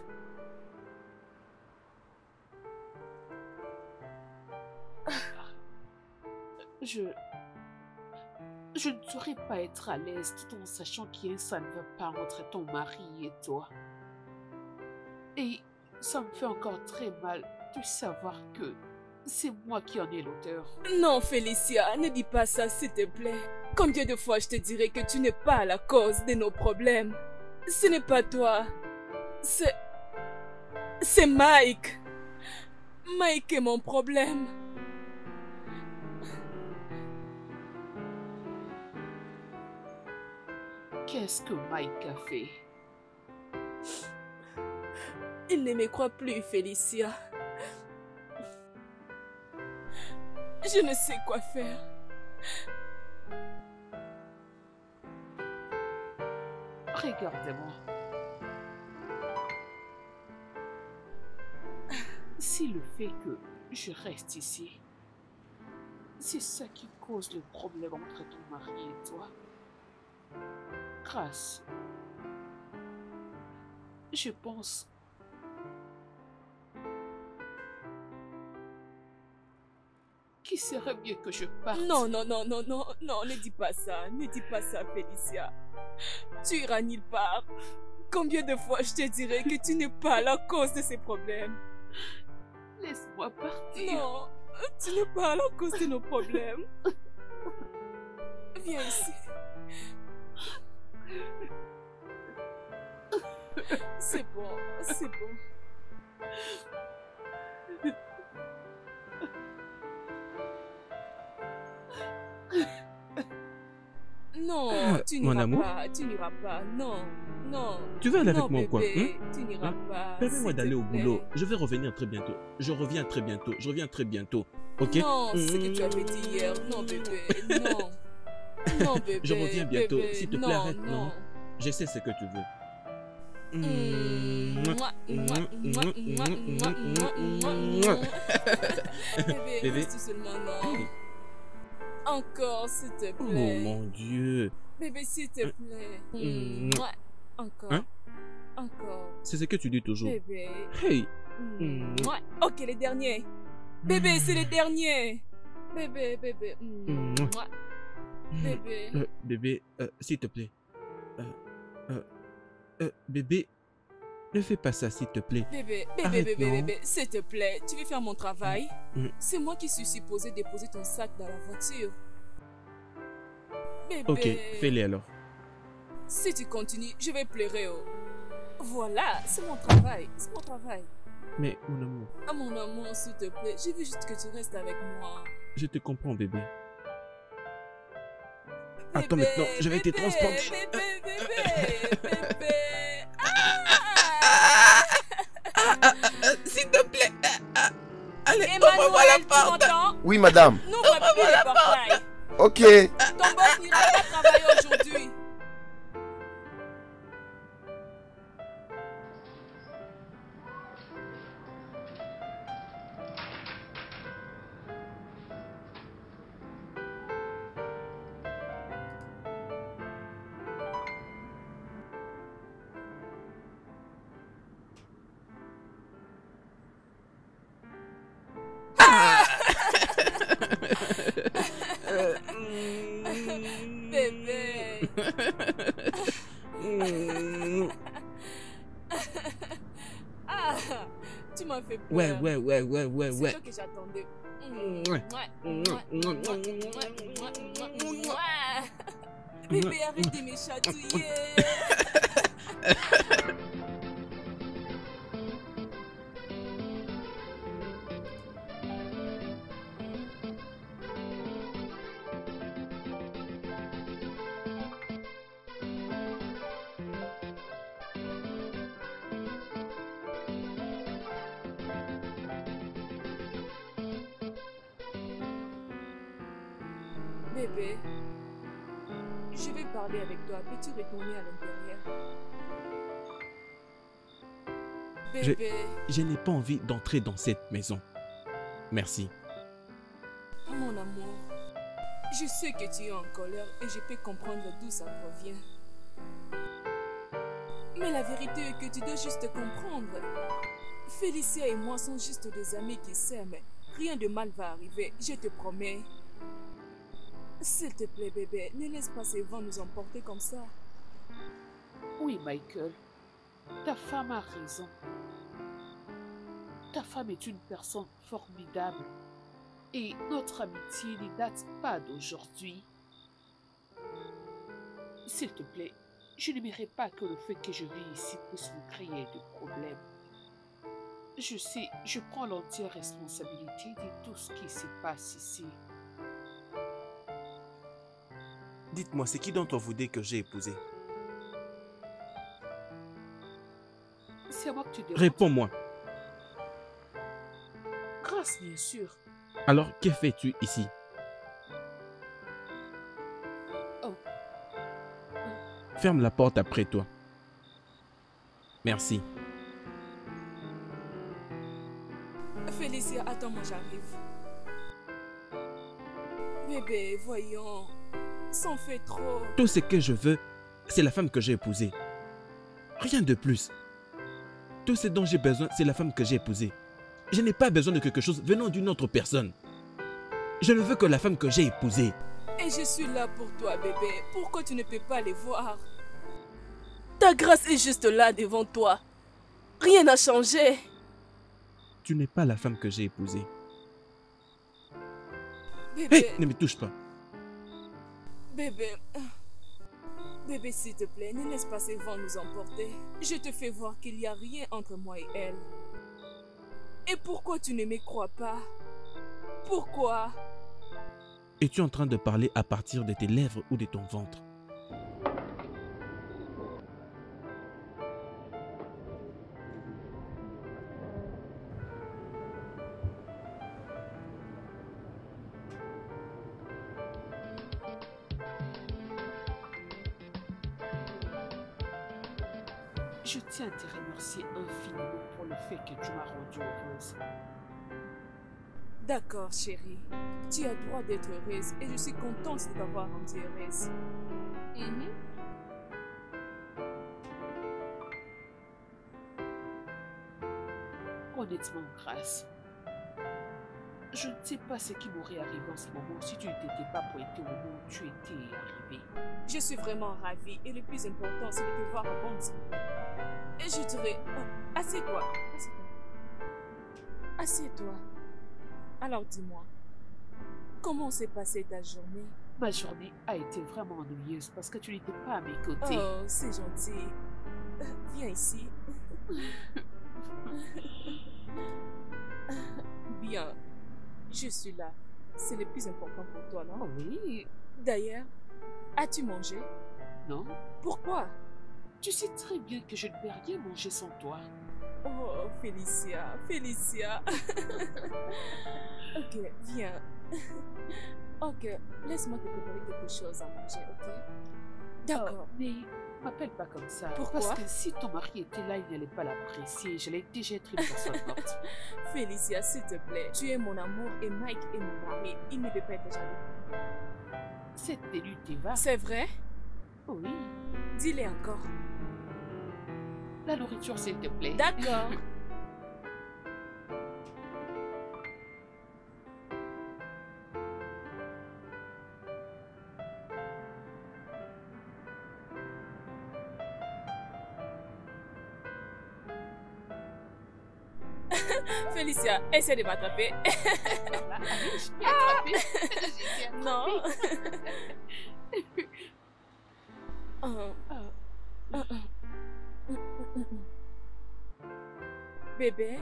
Speaker 4: Je ne saurais pas être à l'aise tout en sachant qu'il ça ne va pas entre ton mari et toi. Et ça me fait encore très mal de savoir que c'est moi qui en ai l'auteur.
Speaker 3: Non, Félicia, ne dis pas ça, s'il te plaît. Combien de fois je te dirai que tu n'es pas la cause de nos problèmes? Ce n'est pas toi. C'est Mike. Mike est mon problème.
Speaker 4: Qu'est-ce que Mike a fait?
Speaker 3: Il ne me croit plus, Félicia. Je ne sais quoi faire.
Speaker 4: Regarde-moi. Si le fait que je reste ici, c'est ça qui cause le problème entre ton mari et toi, Grâce, je pense qu'il serait mieux que je parte.
Speaker 3: Non, ne dis pas ça. Ne dis pas ça, Félicia. Tu iras nulle part. Combien de fois je te dirai que tu n'es pas la cause de ces problèmes?
Speaker 4: Laisse-moi partir.
Speaker 3: Non, tu n'es pas la cause de nos problèmes. Viens ici. C'est bon, c'est bon. Non, tu
Speaker 1: mon
Speaker 3: n'iras
Speaker 1: amour?
Speaker 3: pas, tu n'iras pas, non, non.
Speaker 1: Tu veux aller
Speaker 3: non,
Speaker 1: avec moi ou quoi?
Speaker 3: bébé, tu n'iras pas.
Speaker 1: Permets-moi
Speaker 3: s'il te
Speaker 1: d'aller au
Speaker 3: plaît.
Speaker 1: boulot. Je vais revenir très bientôt. Je reviens très bientôt. Je reviens très bientôt. Ok?
Speaker 3: Non, c'est ce que tu avais dit hier. Non, bébé, non. Non, bébé.
Speaker 1: Je reviens bientôt.
Speaker 3: bébé,
Speaker 1: S'il te plaît,
Speaker 3: non,
Speaker 1: arrête. Non. Je sais ce que tu veux.
Speaker 3: Bébé,
Speaker 1: Bébé.
Speaker 3: reste seulement non. Encore, s'il te
Speaker 1: Oh
Speaker 3: plaît.
Speaker 1: mon Dieu.
Speaker 3: Bébé, s'il te plaît. Encore.
Speaker 1: Hein?
Speaker 3: Encore.
Speaker 1: C'est ce que tu dis toujours.
Speaker 3: Bébé.
Speaker 1: Hey.
Speaker 3: Ok, les derniers. Bébé, c'est les derniers. Bébé, bébé. Bébé.
Speaker 1: Bébé, s'il te plaît. Bébé, ne fais pas ça, s'il te plaît.
Speaker 3: Bébé,
Speaker 1: Arrête,
Speaker 3: bébé,
Speaker 1: non.
Speaker 3: bébé, s'il te plaît, tu veux faire mon travail?
Speaker 1: Mm.
Speaker 3: C'est moi qui suis supposé déposer ton sac dans la voiture. Bébé.
Speaker 1: Ok, fais-les alors.
Speaker 3: Si tu continues, je vais pleurer. Oh. Voilà, c'est mon travail. C'est mon travail.
Speaker 1: Mais mon amour,
Speaker 3: Ah, mon amour, s'il te plaît, je veux juste que tu restes avec moi.
Speaker 1: je te comprends, bébé. Attends
Speaker 3: Bébé,
Speaker 1: maintenant, je vais te
Speaker 3: bébé,
Speaker 1: transporter.
Speaker 3: Bébé, bébé.
Speaker 1: S'il te plaît. Allez,
Speaker 3: Emmanuel, tu m'entends?
Speaker 5: Oui, madame.
Speaker 3: N'ouvre plus les portails.
Speaker 5: Ok.
Speaker 3: Ton boss n'ira pas travailler aujourd'hui. Bébé. Ah, tu m'as fait peur.
Speaker 1: Ouais.
Speaker 3: C'est toi que j'attendais. Bébé, arrête de me chatouiller. Bébé, je vais parler avec toi. Peux-tu retourner à l'intérieur? Bébé,
Speaker 1: Je n'ai pas envie d'entrer dans cette maison. Merci.
Speaker 3: mon amour, je sais que tu es en colère et je peux comprendre d'où ça provient. Mais la vérité est que tu dois juste comprendre. Félicia et moi sommes juste des amis qui s'aiment. Rien de mal va arriver, je te promets. S'il te plaît, bébé, ne laisse pas ces vents nous emporter comme ça.
Speaker 2: Oui, Michael, ta femme a raison. Ta femme est une personne formidable. Et notre amitié ne date pas d'aujourd'hui. S'il te plaît, je n'aimerais pas que le fait que je vis ici puisse me créer de problèmes. Je sais, je prends l'entière responsabilité de tout ce qui se passe ici.
Speaker 1: Dites-moi, c'est qui d'entre vous deux que j'ai épousé?
Speaker 2: C'est à moi que tu demandes.
Speaker 1: Réponds-moi.
Speaker 2: Grâce, bien sûr.
Speaker 1: Alors, que fais-tu ici?
Speaker 2: Oh.
Speaker 1: Ferme la porte après toi. Merci.
Speaker 3: Félicia, attends-moi, j'arrive. Bébé, voyons. Ça en fait trop.
Speaker 1: Tout ce que je veux, c'est la femme que j'ai épousée. Rien de plus. Tout ce dont j'ai besoin, c'est la femme que j'ai épousée. Je n'ai pas besoin de quelque chose venant d'une autre personne. Je ne veux que la femme que j'ai épousée.
Speaker 3: Et je suis là pour toi, bébé. Pourquoi tu ne peux pas les voir? Ta grâce est juste là devant toi. Rien n'a changé.
Speaker 1: Tu n'es pas la femme que j'ai épousée.
Speaker 3: Bébé,
Speaker 1: Hé, ne me touche pas.
Speaker 3: bébé. Bébé, s'il te plaît, ne laisse pas ces vents nous emporter. Je te fais voir qu'il n'y a rien entre moi et elle. Et pourquoi tu ne me crois pas? Pourquoi?
Speaker 1: Es-tu en train de parler à partir de tes lèvres ou de ton ventre?
Speaker 2: Je tiens à te remercier infiniment pour le fait que tu m'as rendue heureuse.
Speaker 3: D'accord, chérie. Tu as droit d'être heureuse et je suis contente de t'avoir rendue heureuse.
Speaker 2: Honnêtement, Grâce, je ne sais pas ce qui m'aurait arrivé en ce moment si tu ne t'étais pas pointé au moment où tu étais arrivé.
Speaker 3: Je suis vraiment ravie et le plus important, c'est de te voir en bonne santé. Et je dirais, assieds-toi, assieds-toi. Assieds-toi. Alors dis-moi, comment s'est passée ta journée?
Speaker 2: Ma journée a été vraiment ennuyeuse parce que tu n'étais pas à mes côtés.
Speaker 3: Oh, c'est gentil. Viens ici. Bien, je suis là. C'est le plus important pour toi, non?
Speaker 2: Oh oui,
Speaker 3: D'ailleurs, as-tu mangé?
Speaker 2: non?
Speaker 3: Pourquoi?
Speaker 2: Tu sais très bien que je ne peux rien manger sans toi.
Speaker 3: Oh, Félicia, Félicia. Ok, viens. Ok, laisse-moi te préparer quelque chose à manger, ok? D'accord.
Speaker 2: Oh, mais m'appelle pas comme ça.
Speaker 3: Pourquoi?
Speaker 2: Parce que si ton mari était là, il n'allait pas l'apprécier. Je l'ai déjà être une personne morte.
Speaker 3: Félicia, s'il te plaît, tu es mon amour et Mike est mon mari. Il ne peut pas être jaloux.
Speaker 2: Cette tenue te va?
Speaker 3: C'est vrai?
Speaker 2: Oui.
Speaker 3: Dis-le encore.
Speaker 2: La nourriture, s'il te plaît.
Speaker 3: D'accord. Félicia, essaie de m'attraper.
Speaker 2: Allez, je t'ai attrapé. Je t'ai attrapé.
Speaker 3: Non. Bébé,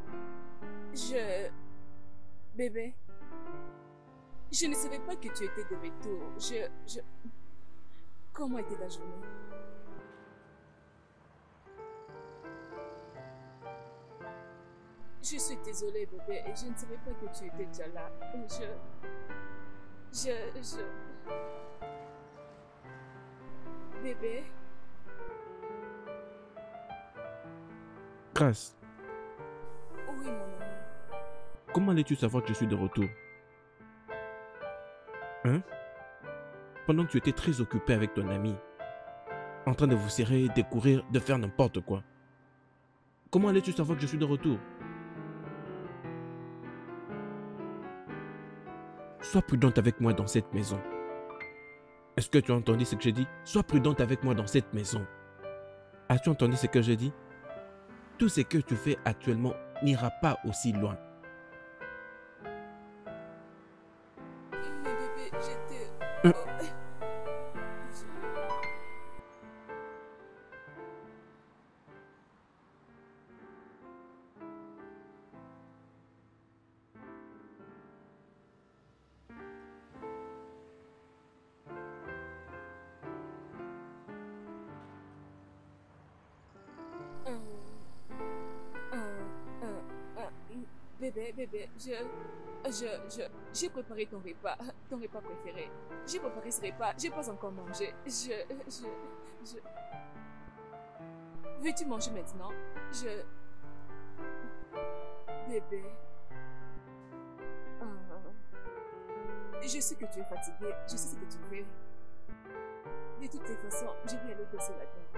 Speaker 3: Bébé, je ne savais pas que tu étais de retour. Comment était ta journée? Je suis désolée, bébé, et je ne savais pas que tu étais déjà là. Bébé,
Speaker 1: Grâce,
Speaker 3: oui, mon ami.
Speaker 1: comment allais-tu savoir que je suis de retour? Hein? Pendant que tu étais très occupé avec ton ami, en train de vous serrer, de courir, de faire n'importe quoi. Comment allais-tu savoir que je suis de retour? Sois prudente avec moi dans cette maison. Est-ce que tu as entendu ce que j'ai dit? Sois prudente avec moi dans cette maison. As-tu entendu ce que j'ai dit? Tout ce que tu fais actuellement n'ira pas aussi loin.
Speaker 3: Mais bébé, j'étais... Bébé, j'ai préparé ton repas préféré. J'ai préparé ce repas, j'ai pas encore mangé. Veux-tu manger maintenant? Bébé. Je sais que tu es fatigué, je sais ce que tu veux. De toutes les façons, je vais aller bosser là-dedans.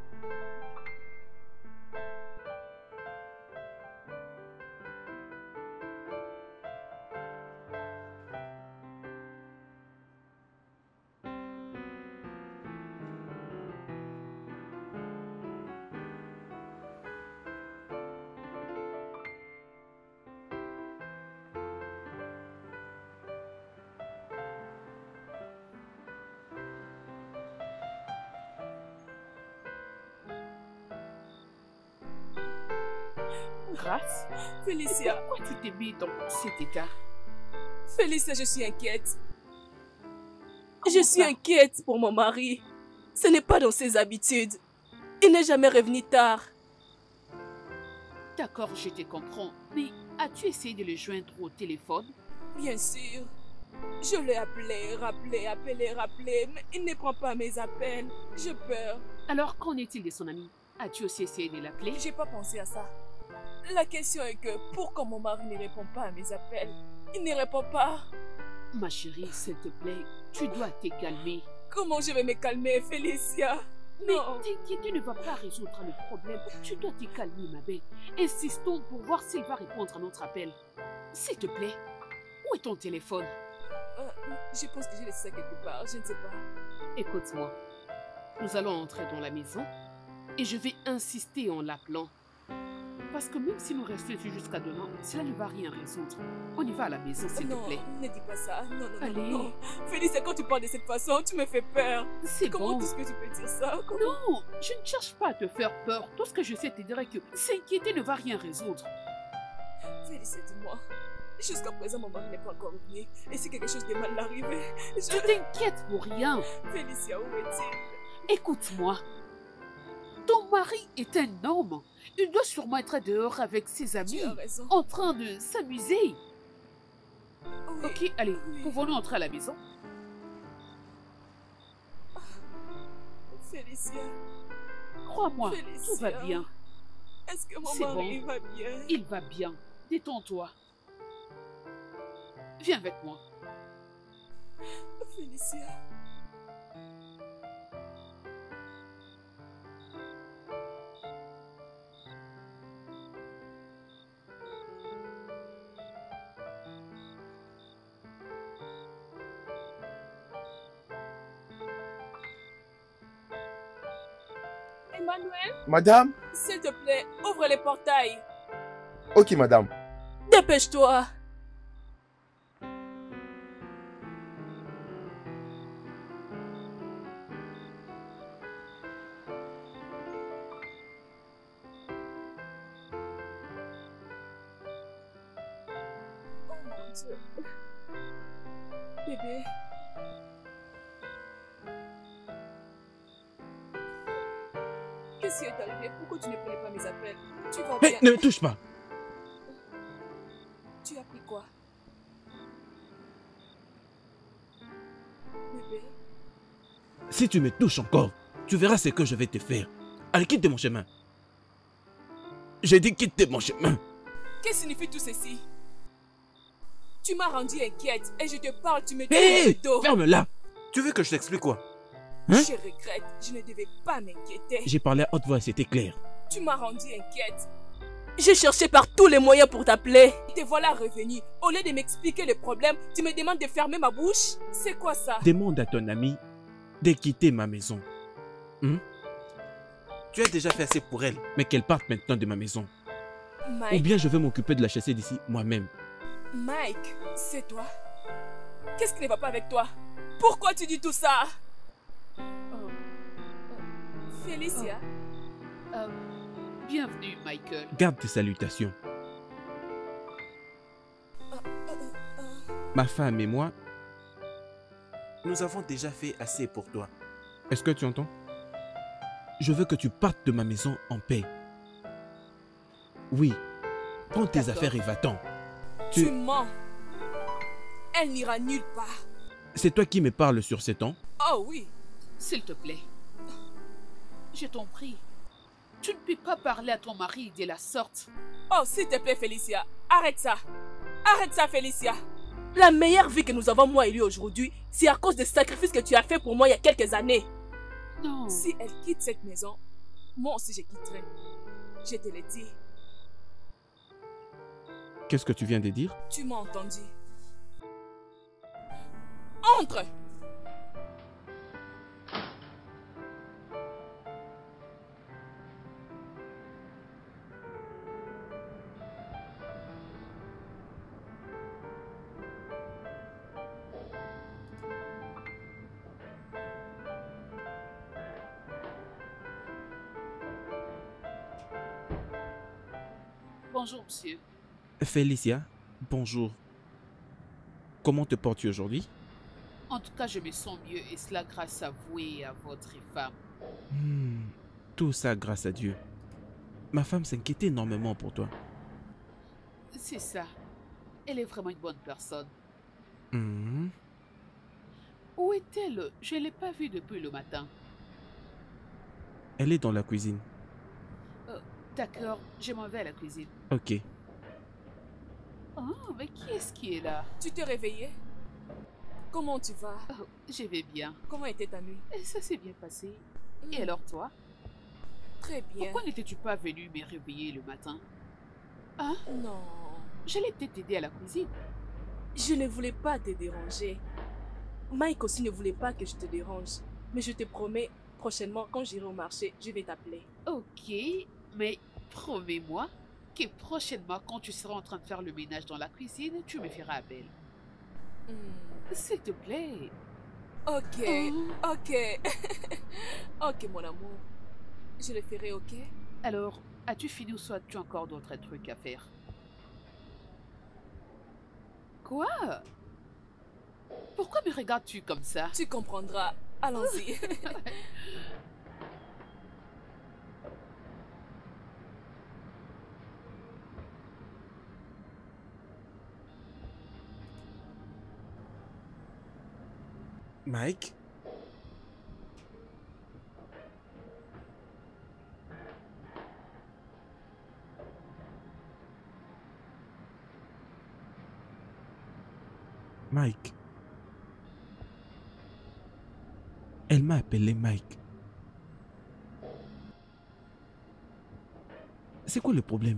Speaker 2: Grâce,
Speaker 3: Félicia,
Speaker 2: pourquoi tu t'es mis dans cet état?
Speaker 3: Félicia, je suis inquiète.
Speaker 2: Comment
Speaker 3: Je suis
Speaker 2: ça?
Speaker 3: inquiète pour mon mari. Ce n'est pas dans ses habitudes. Il n'est jamais revenu tard.
Speaker 2: D'accord, je te comprends. Mais as-tu essayé de le joindre au téléphone?
Speaker 3: Bien sûr. Je l'ai appelé, rappelé, mais il ne prend pas mes appels. J'ai peur.
Speaker 2: Alors, qu'en est-il de son ami? As-tu aussi essayé de l'appeler?
Speaker 3: J'ai pas pensé à ça. La question est que pourquoi mon mari ne répond pas à mes appels? Il ne répond pas.
Speaker 2: Ma chérie, s'il te plaît, tu dois te calmer.
Speaker 3: Comment je vais me calmer, Félicia?
Speaker 2: Mais
Speaker 3: Non.
Speaker 2: t'inquiéter ne va pas résoudre le problème. Tu dois te calmer, ma belle. Insistons pour voir s'il va répondre à notre appel. S'il te plaît, où est ton téléphone?
Speaker 3: Je pense que j'ai laissé ça quelque part, je ne sais pas.
Speaker 2: Écoute-moi, nous allons entrer dans la maison et je vais insister en l'appelant. Parce que même si nous restons ici jusqu'à demain, cela ne va rien résoudre. On y va à la maison, s'il te plaît.
Speaker 3: Non, ne dis pas ça. Non,
Speaker 2: Allez.
Speaker 3: non. Félicia, quand tu parles de cette façon, tu me fais peur.
Speaker 2: C'est
Speaker 3: Comment
Speaker 2: bon.
Speaker 3: est-ce que tu peux dire ça?
Speaker 2: Non, je ne cherche pas à te faire peur. Tout ce que je sais te dire est que s'inquiéter ne va rien résoudre.
Speaker 3: Félicia, dis-moi. Jusqu'à présent, mon mari n'est pas encore venu. Et si quelque chose de mal arrivé,
Speaker 2: Tu t'inquiètes pour rien.
Speaker 3: Félicia, où est-il?
Speaker 2: Écoute-moi. Ton mari est un homme. Il doit sûrement être dehors avec ses amis,
Speaker 3: Tu as raison.
Speaker 2: en train de s'amuser.
Speaker 3: Oui.
Speaker 2: Ok, allez,
Speaker 3: Oui.
Speaker 2: pouvons-nous entrer à la maison?
Speaker 3: Félicia,
Speaker 2: Crois-moi,
Speaker 3: Félicia.
Speaker 2: tout va bien.
Speaker 3: est-ce que mon
Speaker 2: C'est
Speaker 3: mari
Speaker 2: bon.
Speaker 3: va bien?
Speaker 2: Il va bien. Détends-toi. Viens avec moi.
Speaker 3: Félicia. Emmanuel,
Speaker 5: Madame?
Speaker 3: s'il te plaît, ouvre les portails.
Speaker 5: Ok, madame.
Speaker 3: Dépêche-toi. Mon Dieu. Bébé. Qu'est-ce qui est arrivé? Pourquoi tu ne prenais pas mes appels? Tu vas bien?
Speaker 1: Hé, ne me touche pas.
Speaker 3: Tu as pris quoi? Bébé.
Speaker 1: Si tu me touches encore, tu verras ce que je vais te faire. Allez, quitte mon chemin. J'ai dit quitte mon chemin.
Speaker 3: Qu'est-ce que signifie tout ceci? Tu m'as rendu inquiète et je te parle, tu me dis
Speaker 1: Hé,
Speaker 3: le dos.
Speaker 1: ferme-la. Tu veux que je t'explique quoi? Hein?
Speaker 3: Je regrette, je ne devais pas m'inquiéter.
Speaker 1: J'ai parlé à haute voix et c'était clair.
Speaker 3: Tu m'as rendu inquiète. J'ai cherché par tous les moyens pour t'appeler. Te voilà revenu. Au lieu de m'expliquer le problème, tu me demandes de fermer ma bouche? C'est quoi ça?
Speaker 1: Demande à ton ami de quitter ma maison. Tu as déjà fait assez pour elle, mais qu'elle parte maintenant de ma maison. Ou
Speaker 3: Mike,
Speaker 1: bien je vais m'occuper de la chasser d'ici moi-même.
Speaker 3: Mike, c'est toi? Qu'est-ce qui ne va pas avec toi? Pourquoi tu dis tout ça? Félicia?
Speaker 2: Bienvenue, Michael.
Speaker 1: Garde tes salutations. Ma femme et moi, nous avons déjà fait assez pour toi. Est-ce que tu entends? Je veux que tu partes de ma maison en paix. Oui, prends tes
Speaker 2: D'accord.
Speaker 1: affaires et va-t'en.
Speaker 3: Tu mens. Elle n'ira nulle part.
Speaker 1: C'est toi qui me parles sur ces temps?
Speaker 3: Oh oui.
Speaker 2: S'il te plaît. Je t'en prie. Tu ne peux pas parler à ton mari de la sorte.
Speaker 3: Oh, s'il te plaît, Félicia. Arrête ça. Arrête ça, Félicia. La meilleure vie que nous avons, moi et lui, aujourd'hui, c'est à cause des sacrifices que tu as fait pour moi il y a quelques années.
Speaker 2: Non.
Speaker 3: Si elle quitte cette maison, moi aussi je quitterai. Je te l'ai dit.
Speaker 1: Qu'est-ce que tu viens de dire?
Speaker 3: Tu m'as entendu. Entre!
Speaker 2: Bonjour, monsieur.
Speaker 1: Félicia, bonjour. Comment te portes-tu aujourd'hui?
Speaker 2: En tout cas, je me sens mieux et cela grâce à vous et à votre femme.
Speaker 1: Tout ça grâce à Dieu. Ma femme s'inquiétait énormément pour toi.
Speaker 2: C'est ça. Elle est vraiment une bonne personne.
Speaker 1: Hmm.
Speaker 2: Où est-elle? Je ne l'ai pas vue depuis le matin.
Speaker 1: Elle est dans la cuisine.
Speaker 2: D'accord, je m'en vais à la cuisine.
Speaker 1: Ok.
Speaker 2: Oh, mais qui est-ce qui est là?
Speaker 3: Tu t'es réveillé? Comment tu vas?
Speaker 2: Oh, je vais bien.
Speaker 3: Comment était ta nuit?
Speaker 2: Et ça s'est bien passé. Et alors toi?
Speaker 3: Très bien.
Speaker 2: Pourquoi n'étais-tu pas venu me réveiller le matin? Hein?
Speaker 3: Non,
Speaker 2: J'allais peut-être t'aider à la cuisine.
Speaker 3: je ne voulais pas te déranger. Mike aussi ne voulait pas que je te dérange. Mais je te promets, prochainement, quand j'irai au marché, je vais t'appeler.
Speaker 2: Ok, mais promets-moi que prochainement, quand tu seras en train de faire le ménage dans la cuisine, tu me feras appel. S'il te plaît.
Speaker 3: Ok,
Speaker 2: Oh.
Speaker 3: ok. Ok, mon amour. Je le ferai, ok?
Speaker 2: Alors, as-tu fini ou soit as-tu encore d'autres trucs à faire? Quoi? Pourquoi me regardes-tu comme ça?
Speaker 3: Tu comprendras. Allons-y.
Speaker 1: Mike? Mike. Elle m'a appelé Mike. C'est quoi le problème?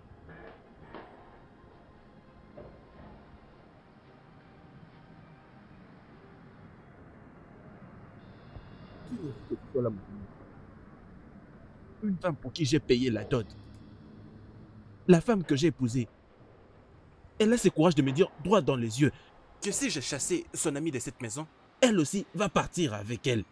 Speaker 1: Qui est-ce que tu sois là maintenant? Une femme pour qui j'ai payé la dot. La femme que j'ai épousée. Elle a ce courage de me dire droit dans les yeux que si j'ai chassé son amie de cette maison, elle aussi va partir avec elle.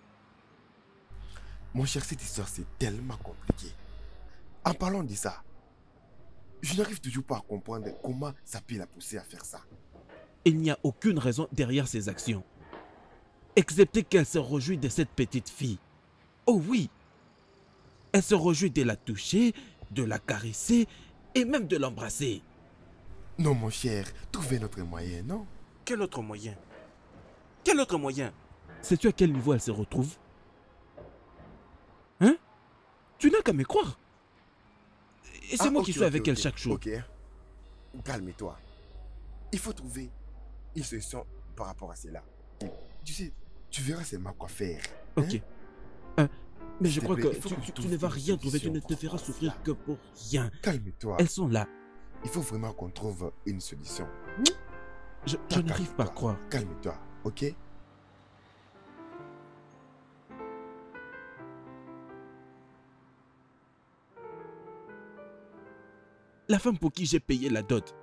Speaker 5: Mon cher, cette histoire, c'est tellement compliqué. En parlant de ça, Je n'arrive toujours pas à comprendre comment ça peut la pousser à faire ça.
Speaker 1: Il n'y a aucune raison derrière ses actions. Excepté qu'elle se réjouit de cette petite fille. Oh oui! Elle se réjouit de la toucher, de la caresser et même de l'embrasser.
Speaker 5: Non, mon cher, trouvez notre moyen, non?
Speaker 1: Quel autre moyen? Quel autre moyen? Sais-tu à quel niveau elle se retrouve? Hein? Tu n'as qu'à me croire. Et c'est moi qui suis avec elle chaque jour.
Speaker 5: Ok, calme-toi. Il faut trouver une solution par rapport à cela. Tu sais, tu verras seulement quoi faire. Hein?
Speaker 1: Ok. Mais je
Speaker 5: S'il te
Speaker 1: crois
Speaker 5: plaît,
Speaker 1: que
Speaker 5: il faut que tu
Speaker 1: tu
Speaker 5: trouves
Speaker 1: ne vas
Speaker 5: une
Speaker 1: rien trouver, tu ne
Speaker 5: solution
Speaker 1: te
Speaker 5: pour
Speaker 1: feras
Speaker 5: rapport à
Speaker 1: souffrir
Speaker 5: cela.
Speaker 1: que pour rien.
Speaker 5: Calme-toi.
Speaker 1: Elles sont là.
Speaker 5: Il faut vraiment qu'on trouve une solution.
Speaker 1: Je n'arrive pas à croire.
Speaker 5: Calme-toi, ok?
Speaker 1: La femme pour qui j'ai payé la dot.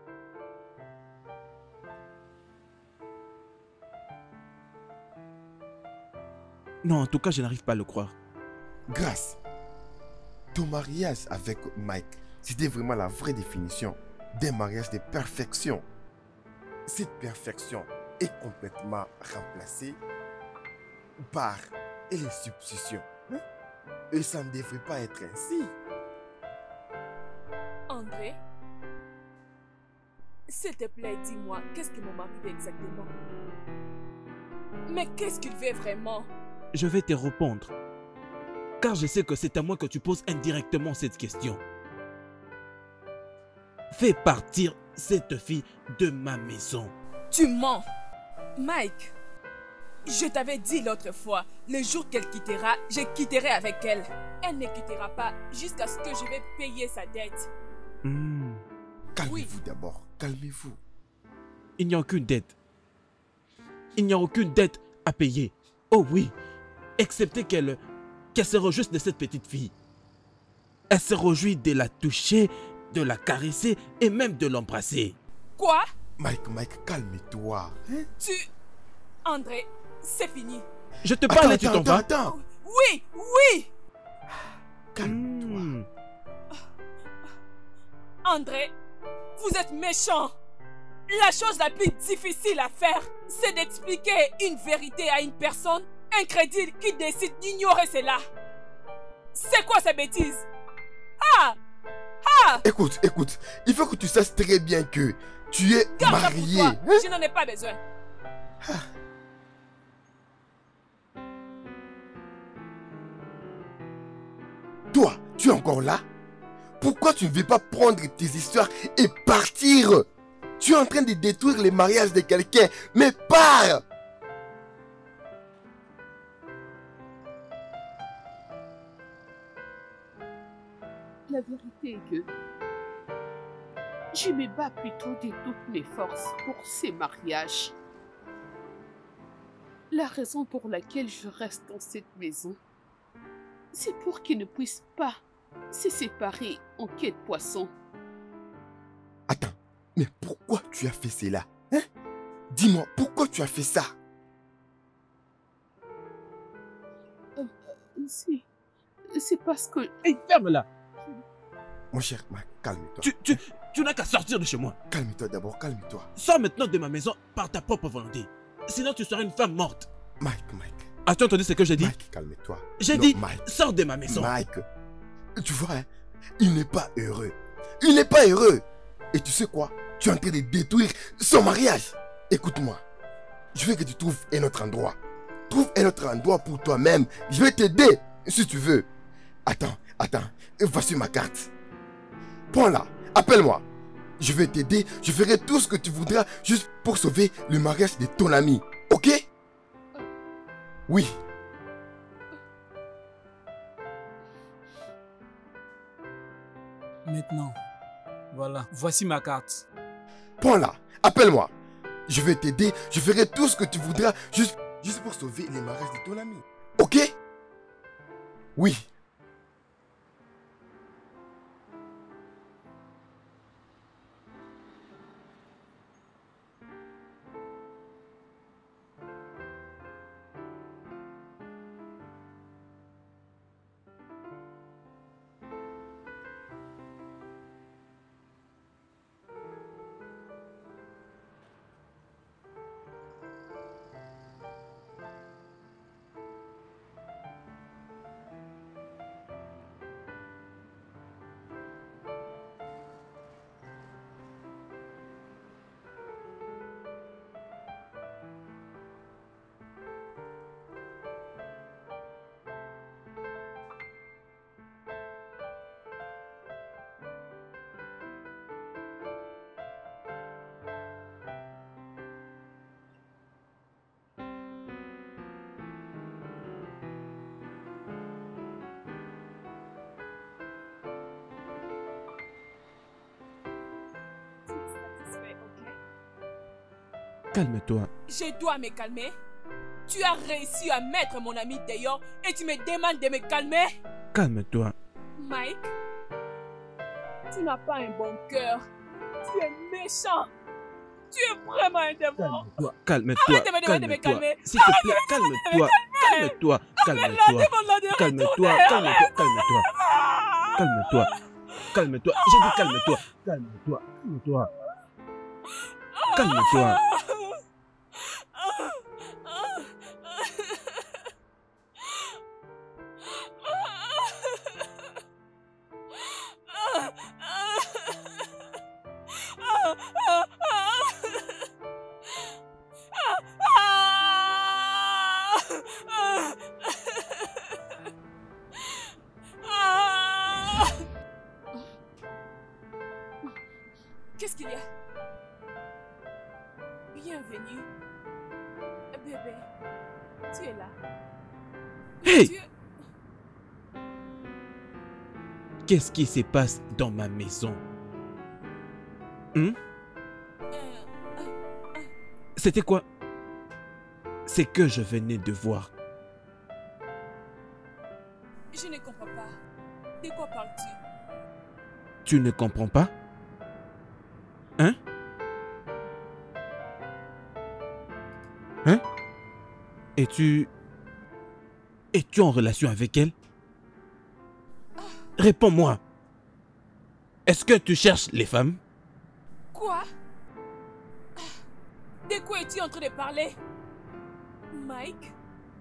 Speaker 1: Non, en tout cas, je n'arrive pas à le croire.
Speaker 5: Grâce, ton mariage avec Mike, c'était vraiment la vraie définition d'un mariage de perfection. Cette perfection est complètement remplacée par les substitutions. Hein? Et ça ne devrait pas être ainsi.
Speaker 3: André, s'il te plaît, dis-moi, qu'est-ce que mon mari veut exactement? Mais qu'est-ce qu'il veut vraiment?
Speaker 1: Je vais te répondre. Car je sais que c'est à moi que tu poses indirectement cette question. Fais partir cette fille de ma maison.
Speaker 3: Tu mens. Mike, je t'avais dit l'autre fois, le jour qu'elle quittera, je quitterai avec elle. Elle ne quittera pas jusqu'à ce que je vais payer sa dette.
Speaker 5: Calmez-vous d'abord, calmez-vous.
Speaker 1: Il n'y a aucune dette. Il n'y a aucune dette à payer. Oh oui, excepté qu'elle se réjouisse de cette petite fille. Elle se réjouit de la toucher, de la caresser et même de l'embrasser.
Speaker 3: Quoi?
Speaker 5: Mike, calme-toi. Hein?
Speaker 3: André, c'est fini.
Speaker 1: Je te parle et tu t'en vas.
Speaker 5: Attends.
Speaker 3: Oui, oui!
Speaker 5: Calme-toi.
Speaker 3: André, vous êtes méchant. La chose la plus difficile à faire, c'est d'expliquer une vérité à une personne incrédule qui décide d'ignorer cela. C'est quoi ces bêtises? Ah!
Speaker 5: Écoute, il faut que tu saches très bien que tu es
Speaker 3: Garde ça
Speaker 5: marié.
Speaker 3: pour toi.
Speaker 5: Hein?
Speaker 3: Je n'en ai pas besoin.
Speaker 5: Toi, tu es encore là? Pourquoi tu ne veux pas prendre tes histoires et partir? Tu es en train de détruire le mariage de quelqu'un, mais pars!
Speaker 4: La vérité est que je me bats plutôt de toutes mes forces pour ces mariages. La raison pour laquelle je reste dans cette maison, c'est pour qu'ils ne puissent pas se séparer en quai de poisson.
Speaker 5: Attends, mais pourquoi tu as fait cela? Hein? Dis-moi, pourquoi tu as fait ça?
Speaker 4: C'est parce que...
Speaker 1: Hey, ferme-la.
Speaker 5: Mon cher Mike, calme-toi.
Speaker 1: Tu n'as qu'à sortir de chez moi.
Speaker 5: Calme-toi d'abord, calme-toi.
Speaker 1: Sors maintenant de ma maison par ta propre volonté. Sinon, tu seras une femme morte.
Speaker 5: Mike.
Speaker 1: As-tu entendu ce que j'ai dit?
Speaker 5: Mike, calme-toi.
Speaker 1: J'ai
Speaker 5: Non,
Speaker 1: dit,
Speaker 5: Mike.
Speaker 1: sors de ma maison.
Speaker 5: Mike, tu vois, hein, il n'est pas heureux. Il n'est pas heureux. Et tu sais quoi? Tu es en train de détruire son mariage. Écoute-moi. Je veux que tu trouves un autre endroit. Trouve un autre endroit pour toi-même. Je vais t'aider si tu veux. Attends. Voici ma carte. Prends-la. Appelle-moi. Je vais t'aider. Je ferai tout ce que tu voudras juste pour sauver le mariage de ton ami. Ok? Oui.
Speaker 6: Maintenant, voilà, voici ma carte.
Speaker 5: Prends-la. Appelle-moi. Je vais t'aider. Je ferai tout ce que tu voudras juste pour sauver le mariage de ton ami. Ok? Oui.
Speaker 1: Calme-toi.
Speaker 3: Je dois me calmer. Tu as réussi à mettre mon ami dehors et tu me demandes de me calmer.
Speaker 1: Calme-toi.
Speaker 3: Mike, tu n'as pas un bon cœur. Tu es méchant. Tu es vraiment un démon.
Speaker 1: Calme-toi.
Speaker 3: Arrête de me demander de me calmer.
Speaker 1: S'il te plaît, calme-toi. Calme-toi. Calme-toi. Calme-toi. Calme-toi. Calme-toi. Calme-toi. J'ai dit calme-toi. Calme-toi. Calme-toi. Calme-toi.
Speaker 3: Qu'est-ce qu'il y a? Bienvenue. Bébé, tu es là.
Speaker 1: Hey! Qu'est-ce qui se passe dans ma maison? C'était quoi? C'est que je venais de voir.
Speaker 3: Je ne comprends pas. De quoi parles-tu?
Speaker 1: Tu ne comprends pas? Hein? Hein? Es-tu en relation avec elle? Réponds-moi. Est-ce que tu cherches les femmes?
Speaker 3: Quoi? De quoi es-tu en train de parler? Mike?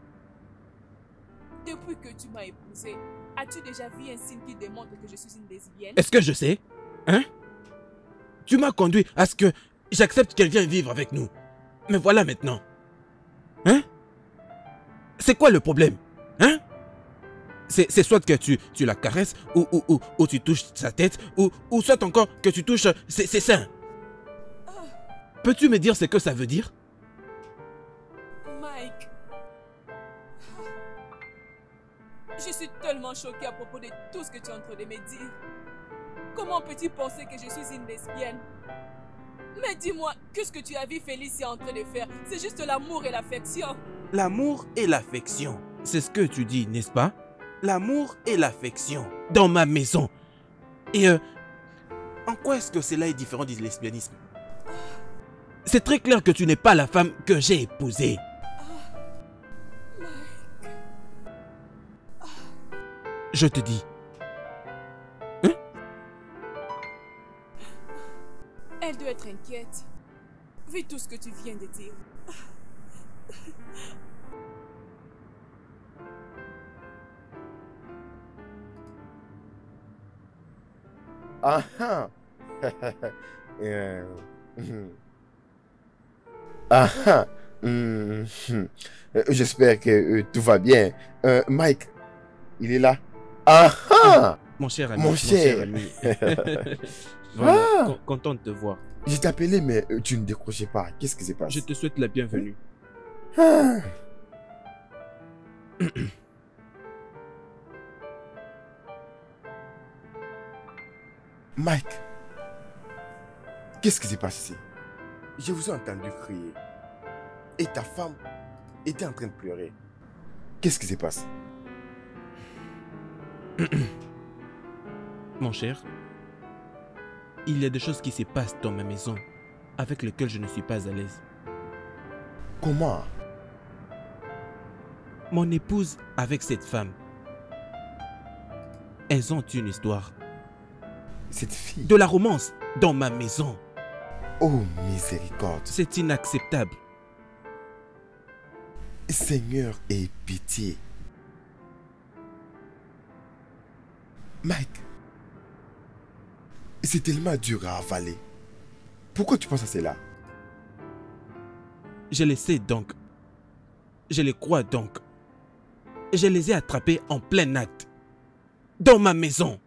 Speaker 3: Depuis que tu m'as épousé, as-tu déjà vu un signe qui démontre que je suis une lesbienne?
Speaker 1: Est-ce que je sais? Hein? Tu m'as conduit à ce que j'accepte qu'elle vienne vivre avec nous. Mais voilà maintenant. Hein? C'est quoi le problème? Hein? C'est soit que tu la caresses ou tu touches sa tête ou soit encore que tu touches ses seins. Peux-tu me dire ce que ça veut dire?
Speaker 3: Mike, je suis tellement choquée à propos de tout ce que tu es en train de me dire. Comment peux-tu penser que je suis une lesbienne? Mais dis-moi, qu'est-ce que tu as vu Félicia en train de faire? C'est juste l'amour et l'affection.
Speaker 1: L'amour et l'affection, c'est ce que tu dis, n'est-ce pas? L'amour et l'affection dans ma maison. Et en quoi est-ce que cela est différent du lesbianisme? C'est très clair que tu n'es pas la femme que j'ai épousée. Je te dis. Hein?
Speaker 3: Elle doit être inquiète. Vu tout ce que tu viens de dire.
Speaker 5: Ah ah. Ah ah. J'espère que tout va bien. Mike, il est là. Ah ah.
Speaker 1: Mon cher ami.
Speaker 5: Mon cher.
Speaker 1: ami. Voilà,
Speaker 5: Ah.
Speaker 1: content de te voir.
Speaker 5: Je t'appelais, mais tu ne décrochais pas. Qu'est-ce qui se passe?
Speaker 1: Je te souhaite la bienvenue.
Speaker 5: Ah. Mike, qu'est-ce qui s'est passé? Je vous ai entendu crier. Et ta femme était en train de pleurer. Qu'est-ce qui se passe?
Speaker 1: Mon cher, il y a des choses qui se passent dans ma maison avec lesquelles je ne suis pas à l'aise.
Speaker 5: Comment?
Speaker 1: Mon épouse avec cette femme, elles ont une histoire.
Speaker 5: Cette fille.
Speaker 1: De la romance dans ma maison.
Speaker 5: Oh, miséricorde.
Speaker 1: C'est inacceptable.
Speaker 5: Seigneur, aie pitié. Mike, c'est tellement dur à avaler. Pourquoi tu penses à cela?
Speaker 1: Je les sais donc. Je les crois donc. Je les ai attrapés en plein acte. Dans ma maison.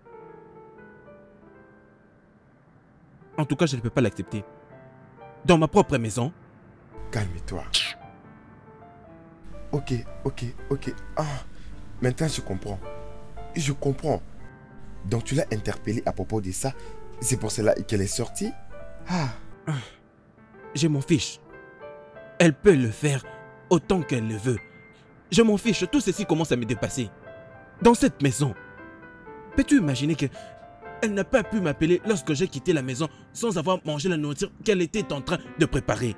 Speaker 1: En tout cas, je ne peux pas l'accepter. Dans ma propre maison.
Speaker 5: Calme-toi. Ok. Ah, maintenant je comprends. Je comprends. Donc tu l'as interpellée à propos de ça. C'est pour cela qu'elle est sortie? Ah.
Speaker 1: Je m'en fiche. Elle peut le faire autant qu'elle le veut. Je m'en fiche, tout ceci commence à me dépasser. Dans cette maison, peux-tu imaginer que elle n'a pas pu m'appeler lorsque j'ai quitté la maison sans avoir mangé la nourriture qu'elle était en train de préparer?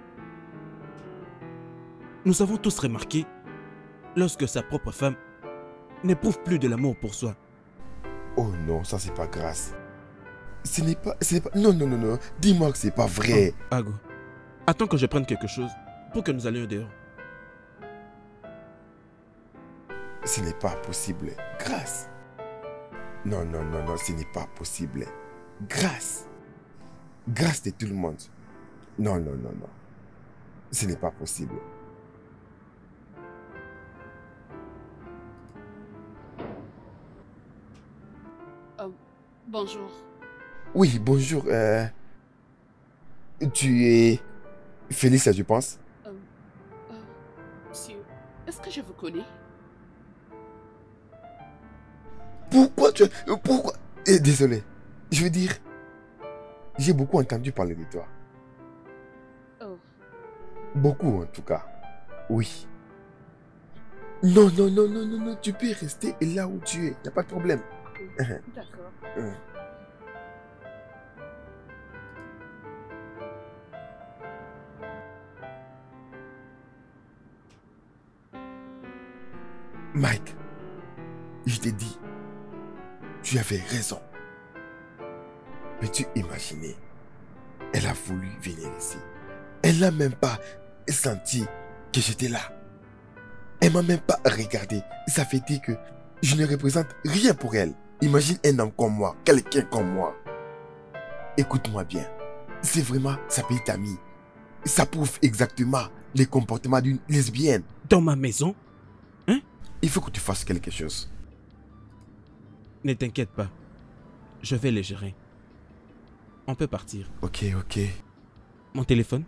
Speaker 1: Nous avons tous remarqué lorsque sa propre femme n'éprouve plus de l'amour pour soi.
Speaker 5: Oh non, ça c'est pas grâce. Ce n'est pas... Non, non, non, non. Dis-moi que c'est pas vrai.
Speaker 1: Oh, Ago, attends que je prenne quelque chose pour que nous allions dehors.
Speaker 5: Ce n'est pas possible. Grâce. Non, non, non, non, ce n'est pas possible. Grâce. Grâce de tout le monde. Non, non, non, non. Ce n'est pas possible.
Speaker 4: Bonjour.
Speaker 5: Oui, bonjour. Tu es Félix, je pense.
Speaker 4: Monsieur, est-ce que je vous connais?
Speaker 5: Pourquoi tu... Pourquoi... désolé. Je veux dire... J'ai beaucoup entendu parler de toi.
Speaker 4: Oh.
Speaker 5: Beaucoup, en tout cas. Oui. Non, non, non, non, non, non. Tu peux rester là où tu es. Il n'y a pas de problème.
Speaker 4: D'accord.
Speaker 5: Mike, je t'ai dit, tu avais raison. Peux-tu imaginer? Elle a voulu venir ici. Elle n'a même pas senti que j'étais là. Elle m'a même pas regardé. Ça fait dire que je ne représente rien pour elle. Imagine un homme comme moi, quelqu'un comme moi. Écoute-moi bien. C'est vraiment sa petite amie. Ça prouve exactement les comportements d'une lesbienne.
Speaker 1: Dans ma maison? Hein?
Speaker 5: Il faut que tu fasses quelque chose.
Speaker 1: Ne t'inquiète pas. Je vais les gérer. On peut partir.
Speaker 5: Ok, ok.
Speaker 1: Mon téléphone?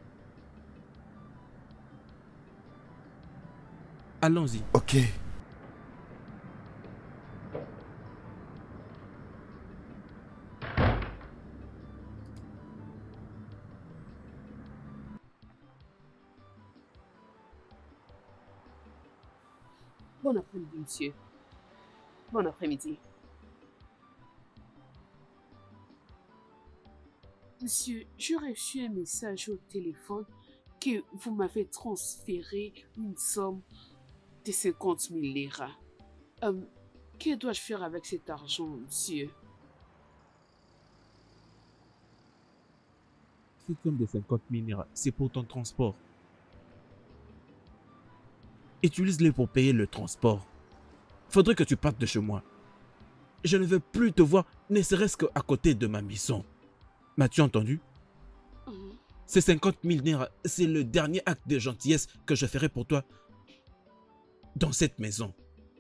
Speaker 1: Allons-y.
Speaker 5: Ok.
Speaker 4: Bon après-midi, monsieur. Bon après-midi. Monsieur, j'ai reçu un message au téléphone que vous m'avez transféré une somme de 50 000 liras. Que dois-je faire avec cet argent, monsieur?
Speaker 1: Cette somme de 50 000 liras, c'est pour ton transport. Utilise-les pour payer le transport. Faudrait que tu partes de chez moi. Je ne veux plus te voir, ne serait-ce qu'à côté de ma maison. M'as-tu entendu? Ces 50 000 liras, c'est le dernier acte de gentillesse que je ferai pour toi dans cette maison.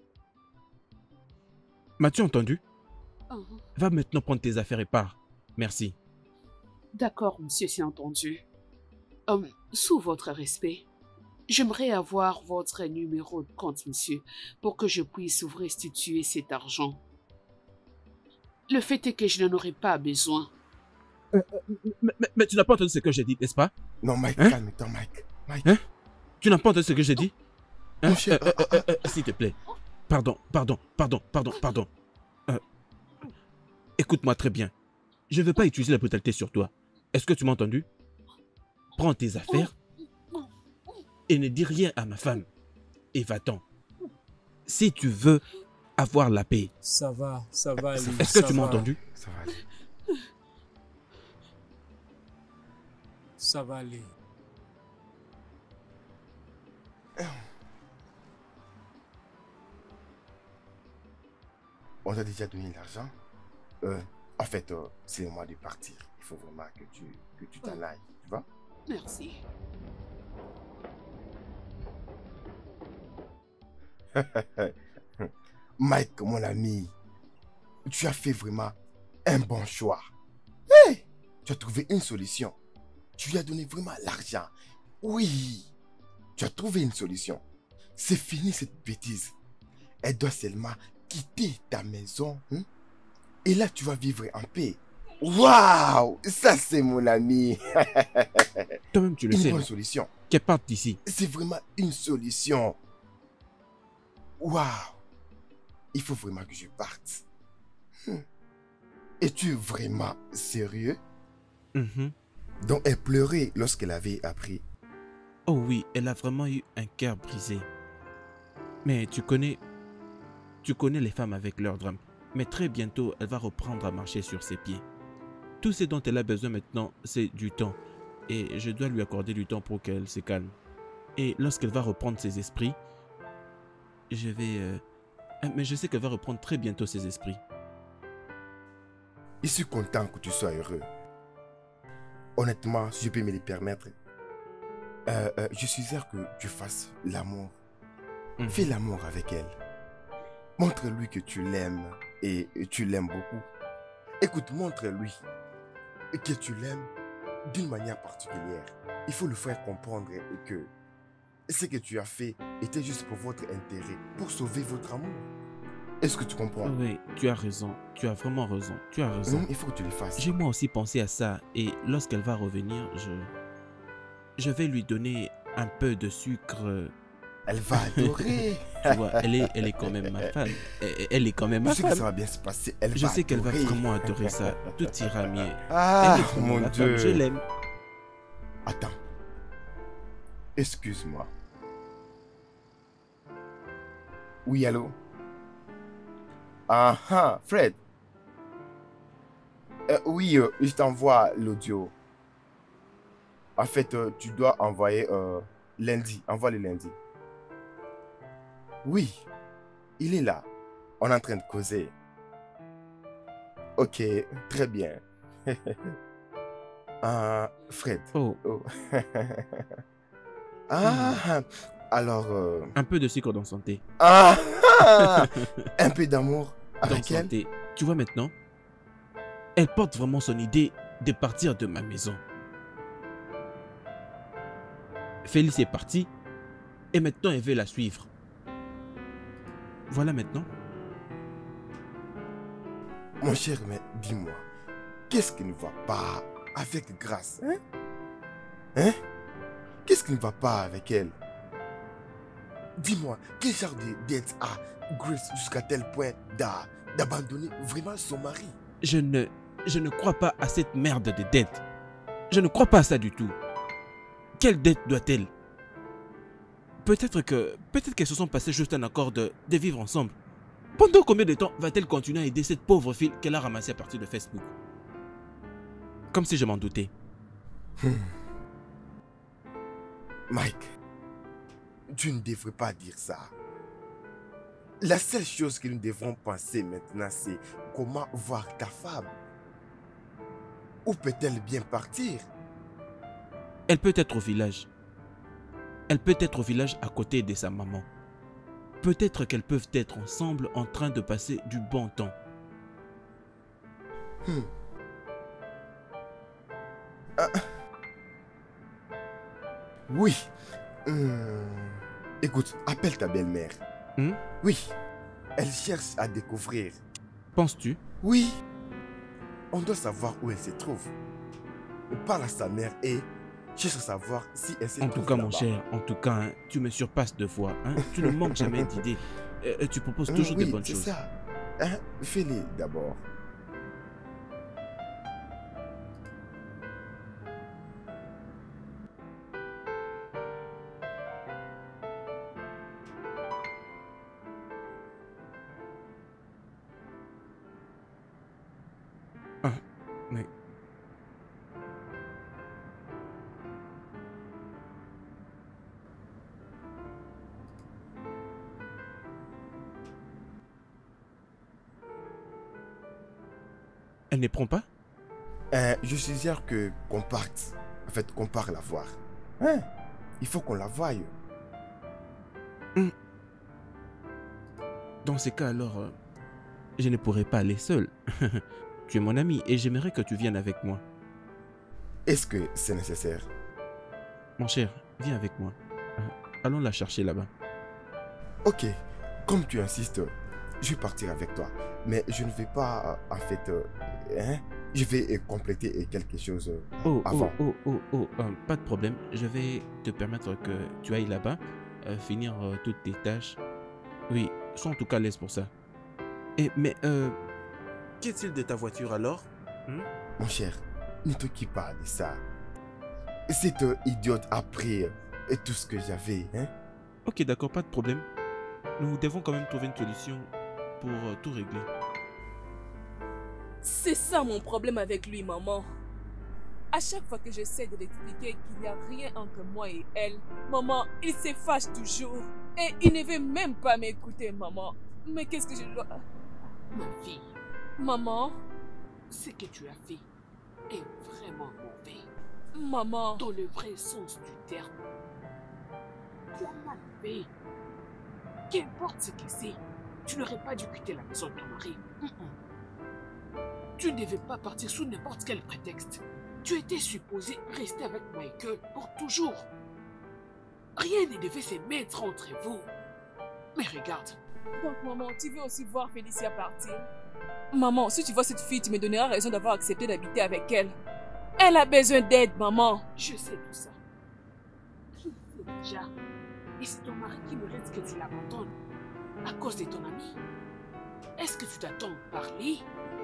Speaker 1: M'as-tu entendu? Va maintenant prendre tes affaires et pars. Merci.
Speaker 4: D'accord, monsieur, c'est entendu. Sous votre respect, j'aimerais avoir votre numéro de compte, monsieur, pour que je puisse vous restituer cet argent. Le fait est que je n'en aurai pas besoin.
Speaker 1: Mais tu n'as pas entendu ce que j'ai dit, n'est-ce pas?
Speaker 5: Non, Mike,
Speaker 1: hein?
Speaker 5: calme-toi, Mike. Mike.
Speaker 1: Hein? Tu n'as pas entendu ce que j'ai dit? Hein?
Speaker 5: Cher,
Speaker 1: S'il te plaît. Pardon. Écoute-moi très bien. Je ne veux pas utiliser la brutalité sur toi. Est-ce que tu m'as entendu? Prends tes affaires et ne dis rien à ma femme. Et va-t'en. Si tu veux avoir la paix.
Speaker 6: Ça va aller.
Speaker 1: Est-ce que tu m'as entendu?
Speaker 5: Ça va aller.
Speaker 6: Ça va aller.
Speaker 5: On t'a déjà donné l'argent. En fait, c'est le moment de partir. Il faut vraiment que tu t'en ailles. Tu vois?
Speaker 4: Merci.
Speaker 5: Mike, mon ami, tu as fait vraiment un bon choix. Hey! Tu as trouvé une solution. Tu lui as donné vraiment l'argent. Oui, tu as trouvé une solution. C'est fini cette bêtise. Elle doit seulement quitter ta maison. Et là, tu vas vivre en paix. Waouh! Ça, c'est mon ami.
Speaker 1: Toi-même, tu le
Speaker 5: Une
Speaker 1: sais.
Speaker 5: bonne solution.
Speaker 1: Qu'elle parte d'ici.
Speaker 5: C'est vraiment une solution. Waouh. Il faut vraiment que je parte. Es-tu vraiment sérieux? Donc elle pleurait lorsqu'elle avait appris.
Speaker 1: Oh oui, elle a vraiment eu un cœur brisé. Mais tu connais les femmes avec leurs drames. Mais très bientôt, elle va reprendre à marcher sur ses pieds. Tout ce dont elle a besoin maintenant, c'est du temps. Et je dois lui accorder du temps pour qu'elle se calme. Et lorsqu'elle va reprendre ses esprits, je vais... mais je sais qu'elle va reprendre très bientôt ses esprits.
Speaker 5: Je suis content que tu sois heureux. Honnêtement, si je peux me le permettre, je suggère que tu fasses l'amour. Fais l'amour avec elle. Montre-lui que tu l'aimes et tu l'aimes beaucoup. Écoute, montre-lui que tu l'aimes d'une manière particulière. Il faut lui faire comprendre que ce que tu as fait était juste pour votre intérêt, pour sauver votre amour. Est-ce que tu comprends?
Speaker 1: Oui, tu as raison. Tu as vraiment raison. Tu as raison.
Speaker 5: Il faut que tu le fasses.
Speaker 1: J'ai moi aussi pensé à ça. Et lorsqu'elle va revenir, je vais lui donner un peu de sucre.
Speaker 5: Elle va adorer.
Speaker 1: Tu vois, elle est quand même ma femme. Elle est quand même ma
Speaker 5: Je sais que
Speaker 1: femme.
Speaker 5: ça va bien se passer.
Speaker 1: Je sais qu'elle va vraiment adorer ça. Tout ira mieux.
Speaker 5: Ah,
Speaker 1: Elle est vraiment
Speaker 5: mon
Speaker 1: ma
Speaker 5: Dieu.
Speaker 1: femme. Je l'aime.
Speaker 5: Attends. Excuse-moi. Oui, allô? Ah, Fred. Oui, je t'envoie l'audio. En fait, tu dois envoyer lundi. Envoie le lundi. Oui, il est là. On est en train de causer. Ok, très bien. Fred.
Speaker 1: Oh,
Speaker 5: Alors...
Speaker 1: un peu de sucre dans son thé.
Speaker 5: Un peu d'amour
Speaker 1: Dans
Speaker 5: avec
Speaker 1: son
Speaker 5: elle.
Speaker 1: thé. Tu vois maintenant, elle porte vraiment son idée de partir de ma maison. Félix est parti et maintenant elle veut la suivre. Voilà maintenant.
Speaker 5: Mon cher, mais dis-moi, qu'est-ce qui ne va pas avec Grace? Hein? Qu'est-ce qui ne va pas avec elle? Dis-moi, quel genre de dette a Grace jusqu'à tel point d'abandonner vraiment son mari?
Speaker 1: Je ne crois pas à cette merde de dette. Je ne crois pas à ça du tout. Quelle dette doit-elle? Peut-être qu'elles se sont passées juste un accord de vivre ensemble. Pendant combien de temps va-t-elle continuer à aider cette pauvre fille qu'elle a ramassée à partir de Facebook? Comme si je m'en doutais.
Speaker 5: Mike, tu ne devrais pas dire ça. La seule chose que nous devrons penser maintenant, c'est comment voir ta femme. Où peut-elle bien partir?
Speaker 1: Elle peut être au village. Elle peut être au village à côté de sa maman. Peut-être qu'elles peuvent être ensemble en train de passer du bon temps.
Speaker 5: Oui. Écoute, appelle ta belle-mère. Oui. Elle cherche à découvrir.
Speaker 1: Penses-tu?
Speaker 5: Oui. On doit savoir où elle se trouve. On parle à sa mère et cherche à savoir si elle se trouve
Speaker 1: En tout cas, mon
Speaker 5: là-bas.
Speaker 1: cher, en tout cas, hein, tu me surpasses de fois. Hein. Tu ne manques jamais d'idées. Tu proposes toujours des bonnes
Speaker 5: c'est
Speaker 1: choses.
Speaker 5: ça. Hein? Fais-les d'abord.
Speaker 1: Ah, mais... Elle ne prend pas?
Speaker 5: Je suggère qu'on parte. En fait, qu'on part la voir. Hein? Il faut qu'on la voie.
Speaker 1: Dans ces cas, alors, je ne pourrais pas aller seul. Tu es mon ami et j'aimerais que tu viennes avec moi.
Speaker 5: Est-ce que c'est nécessaire?
Speaker 1: Mon cher, viens avec moi. Allons la chercher là-bas.
Speaker 5: Ok, comme tu insistes, je vais partir avec toi. Mais je ne vais pas, en fait, Je vais compléter quelque chose
Speaker 1: Oh,
Speaker 5: avant.
Speaker 1: pas de problème. Je vais te permettre que tu ailles là-bas, finir toutes tes tâches. Oui, sois en tout cas à l'aise pour ça. Qu'est-il de ta voiture alors?
Speaker 5: Mon cher, ne t'occupe pas de ça. Cette idiote a pris tout ce que j'avais. Hein?
Speaker 1: Ok, d'accord, pas de problème. Nous devons quand même trouver une solution pour tout régler.
Speaker 3: C'est ça mon problème avec lui, maman. À chaque fois que j'essaie de l'expliquer qu'il n'y a rien entre moi et elle, maman, il se fâche toujours. Et il ne veut même pas m'écouter, maman. Mais qu'est-ce que je dois...
Speaker 2: Ma fille,
Speaker 3: Maman,
Speaker 2: ce que tu as fait est vraiment mauvais.
Speaker 3: maman,
Speaker 2: Dans le vrai sens du terme. Tu as mal fait. Qu'importe ce que c'est, tu n'aurais pas dû quitter la maison de ton mari. Tu ne devais pas partir sous n'importe quel prétexte. Tu étais supposé rester avec Michael pour toujours. Rien ne devait se mettre entre vous. Mais regarde,
Speaker 3: donc maman, tu veux aussi voir Félicia partir? Maman, si tu vois cette fille, tu me donneras raison d'avoir accepté d'habiter avec elle. Elle a besoin d'aide, maman.
Speaker 2: je sais tout ça. Tu le sais déjà. Et c'est ton mari qui mérite que tu l'abandonnes à cause de ton ami. Est-ce que tu t'attends à parler?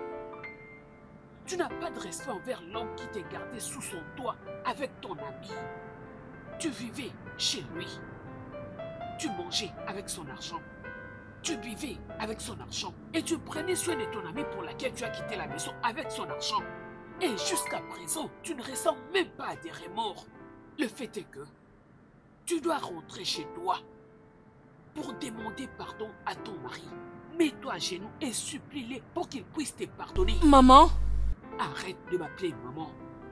Speaker 2: Tu n'as pas de respect envers l'homme qui t'a gardé sous son toit avec ton ami. Tu vivais chez lui. Tu mangeais avec son argent. Tu buvais avec son argent. Et tu prenais soin de ton ami pour laquelle tu as quitté la maison avec son argent. Et jusqu'à présent, tu ne ressens même pas des remords. Le fait est que tu dois rentrer chez toi pour demander pardon à ton mari. Mets-toi à genoux et supplie-les pour qu'il puisse te pardonner.
Speaker 3: Maman,
Speaker 2: Arrête de m'appeler maman.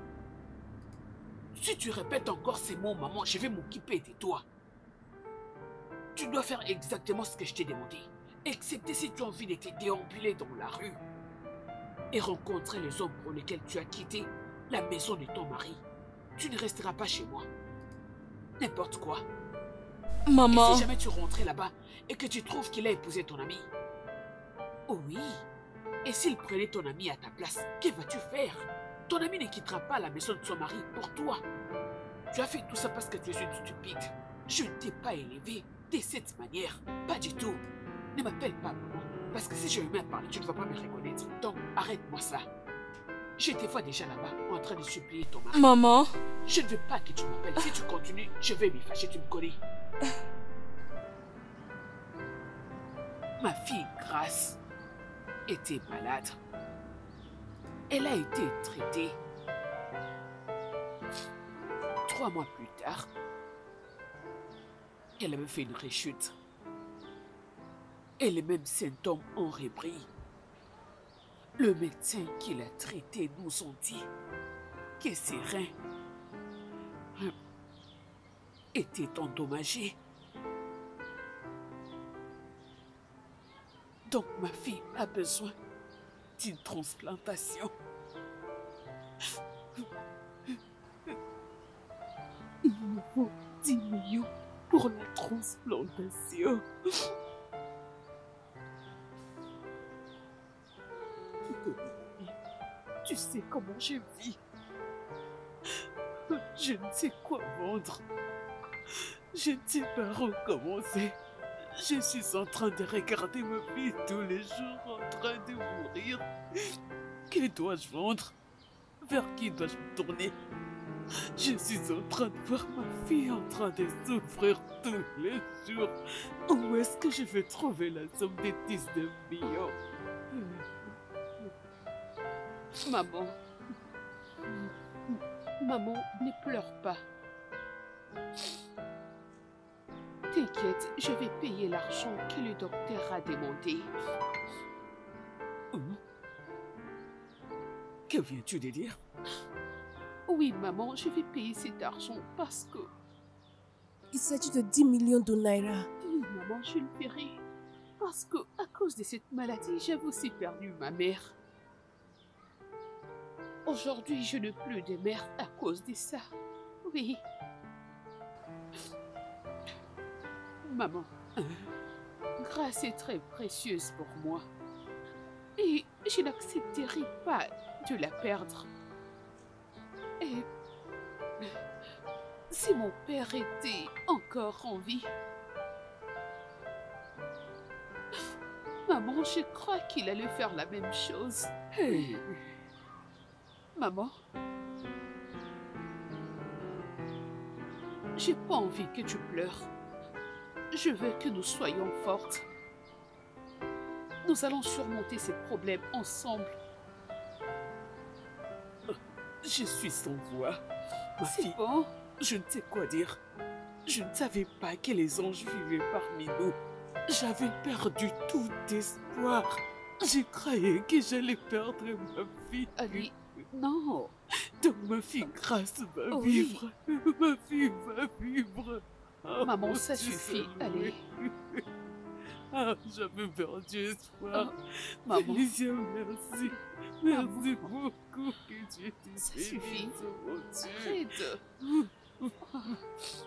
Speaker 2: Si tu répètes encore ces mots, maman, je vais m'occuper de toi. Tu dois faire exactement ce que je t'ai demandé. Excepté si tu as envie de te déambuler dans la rue et rencontrer les hommes pour lesquels tu as quitté la maison de ton mari. Tu ne resteras pas chez moi. N'importe quoi.
Speaker 3: maman.
Speaker 2: Et si jamais tu rentrais là-bas et que tu trouves qu'il a épousé ton ami? Oh oui. Et s'il prenait ton ami à ta place, que vas-tu faire? Ton ami ne quittera pas la maison de son mari pour toi. Tu as fait tout ça parce que tu es une stupide. Je ne t'ai pas élevé de cette manière. Pas du tout. Ne m'appelle pas maman. Parce que si je me mets à parler, tu ne vas pas me reconnaître. Donc, arrête-moi ça. Je te vois déjà là-bas en train de supplier ton mari.
Speaker 3: Maman,
Speaker 2: Je ne veux pas que tu m'appelles. Si tu continues, je vais me fâcher, tu me connais. Ma fille Grace était malade. Elle a été traitée. 3 mois plus tard, elle avait fait une rechute. Et les mêmes symptômes ont repris. Le médecin qui l'a traitée nous ont dit que ses reins étaient endommagés. Donc ma fille a besoin d'une transplantation. Il me faut 10 millions pour la transplantation. Tu sais comment je vis. Je ne sais quoi vendre. Je ne sais pas recommencer. Je suis en train de regarder ma fille tous les jours en train de mourir. Que dois-je vendre? Vers qui dois-je me tourner? Je suis en train de voir ma fille en train de souffrir tous les jours. Où est-ce que je vais trouver la somme de 19 millions? Maman. Maman, ne pleure pas. T'inquiète, je vais payer l'argent que le docteur a demandé. Que viens-tu de dire? Oui, maman, je vais payer cet argent parce que...
Speaker 7: Il s'agit de 10 millions de naira.
Speaker 2: Oui, maman, je le ferai. Parce que, à cause de cette maladie, j'avais aussi perdu ma mère. Aujourd'hui, je n'ai plus de mère à cause de ça. Oui. Maman, Grace est très précieuse pour moi.
Speaker 4: Et je n'accepterai pas de la perdre. Et si mon père était encore en vie, maman, je crois qu'il allait faire la même chose.
Speaker 2: Hey,
Speaker 4: Maman, j'ai pas envie que tu pleures. Je veux que nous soyons fortes. Nous allons surmonter ces problèmes ensemble.
Speaker 2: je suis sans voix. Ma
Speaker 4: C'est
Speaker 2: fille,
Speaker 4: bon.
Speaker 2: je ne sais quoi dire. Je ne savais pas que les anges vivaient parmi nous. J'avais perdu tout espoir. J'ai cru que j'allais perdre ma fille.
Speaker 4: Ali, non.
Speaker 2: Donc ma fille Grâce va
Speaker 4: Oui.
Speaker 2: vivre. Ma fille va vivre. Ah,
Speaker 4: Maman,
Speaker 2: mon
Speaker 4: ça
Speaker 2: Dieu,
Speaker 4: suffit.
Speaker 2: c'est
Speaker 4: Allez.
Speaker 2: vrai. Ah, j'avais perdu espoir.
Speaker 4: Oh, maman.
Speaker 2: Félicia, merci. Merci beaucoup que Dieu te
Speaker 4: Ça
Speaker 2: bénisse,
Speaker 4: suffit.
Speaker 2: mon Dieu.
Speaker 4: Arrête.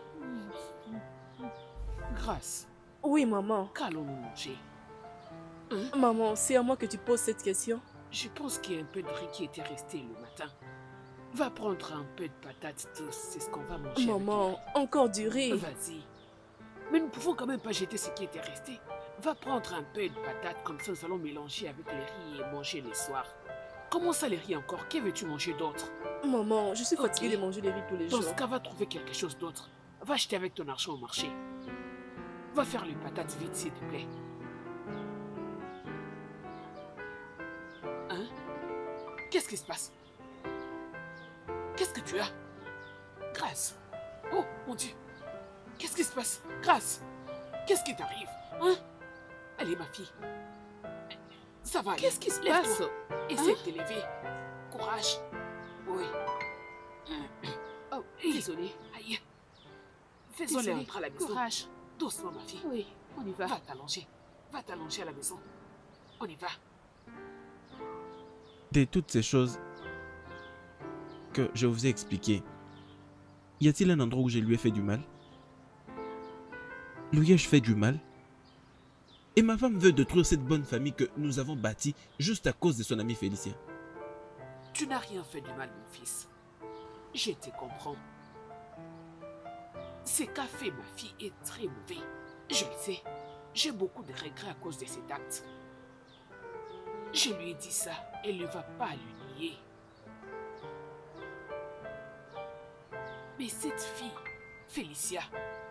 Speaker 2: Grâce,
Speaker 3: Oui, maman.
Speaker 2: qu'allons-nous manger?
Speaker 3: Maman, c'est à moi que tu poses cette question.
Speaker 2: Je pense qu'il y a un peu de riz qui était resté le matin. Va prendre un peu de patates douces, c'est ce qu'on va manger. avec
Speaker 3: Maman, encore du
Speaker 2: le riz.
Speaker 3: riz.
Speaker 2: Vas-y. Mais nous pouvons quand même pas jeter ce qui était resté. Va prendre un peu de patates, comme ça nous allons mélanger avec les riz et manger les soirs. Comment ça les riz encore? Que veux-tu manger d'autre?
Speaker 3: Maman, je suis
Speaker 2: Ok.
Speaker 3: fatiguée de manger les riz tous les
Speaker 2: Dans
Speaker 3: jours.
Speaker 2: ce cas, va trouver quelque chose d'autre. Va acheter avec ton argent au marché. Va faire les patates vite, s'il te plaît. Hein? Qu'est-ce qui se passe? Qu'est-ce que tu as? Grâce. Oh, mon Dieu. Qu'est-ce qui se passe? Grâce. Qu'est-ce qui t'arrive? Hein? Allez, ma fille. Ça va aller.
Speaker 4: Qu'est-ce qui se
Speaker 2: Lève-toi.
Speaker 4: passe?
Speaker 2: Essaie de t'élever. Courage. Oui.
Speaker 4: Oh,
Speaker 2: Désolée. Aïe. Faisons-les
Speaker 4: désolée.
Speaker 2: entrer à la maison.
Speaker 4: Courage.
Speaker 2: Doucement, ma fille.
Speaker 4: Oui, on y va.
Speaker 2: Va t'allonger. Va t'allonger à la maison. On y va.
Speaker 1: De toutes ces choses que je vous ai expliquées, y a-t-il un endroit où je lui ai fait du mal? Lui ai-je fait du mal? Et ma femme veut détruire cette bonne famille que nous avons bâtie juste à cause de son ami Félicien.
Speaker 2: Tu n'as rien fait du mal, mon fils. Je te comprends. Ce qu'a fait ma fille est très mauvais. Je le sais. J'ai beaucoup de regrets à cause de cet acte. Je lui ai dit ça, elle ne va pas le nier. Mais cette fille, Félicia,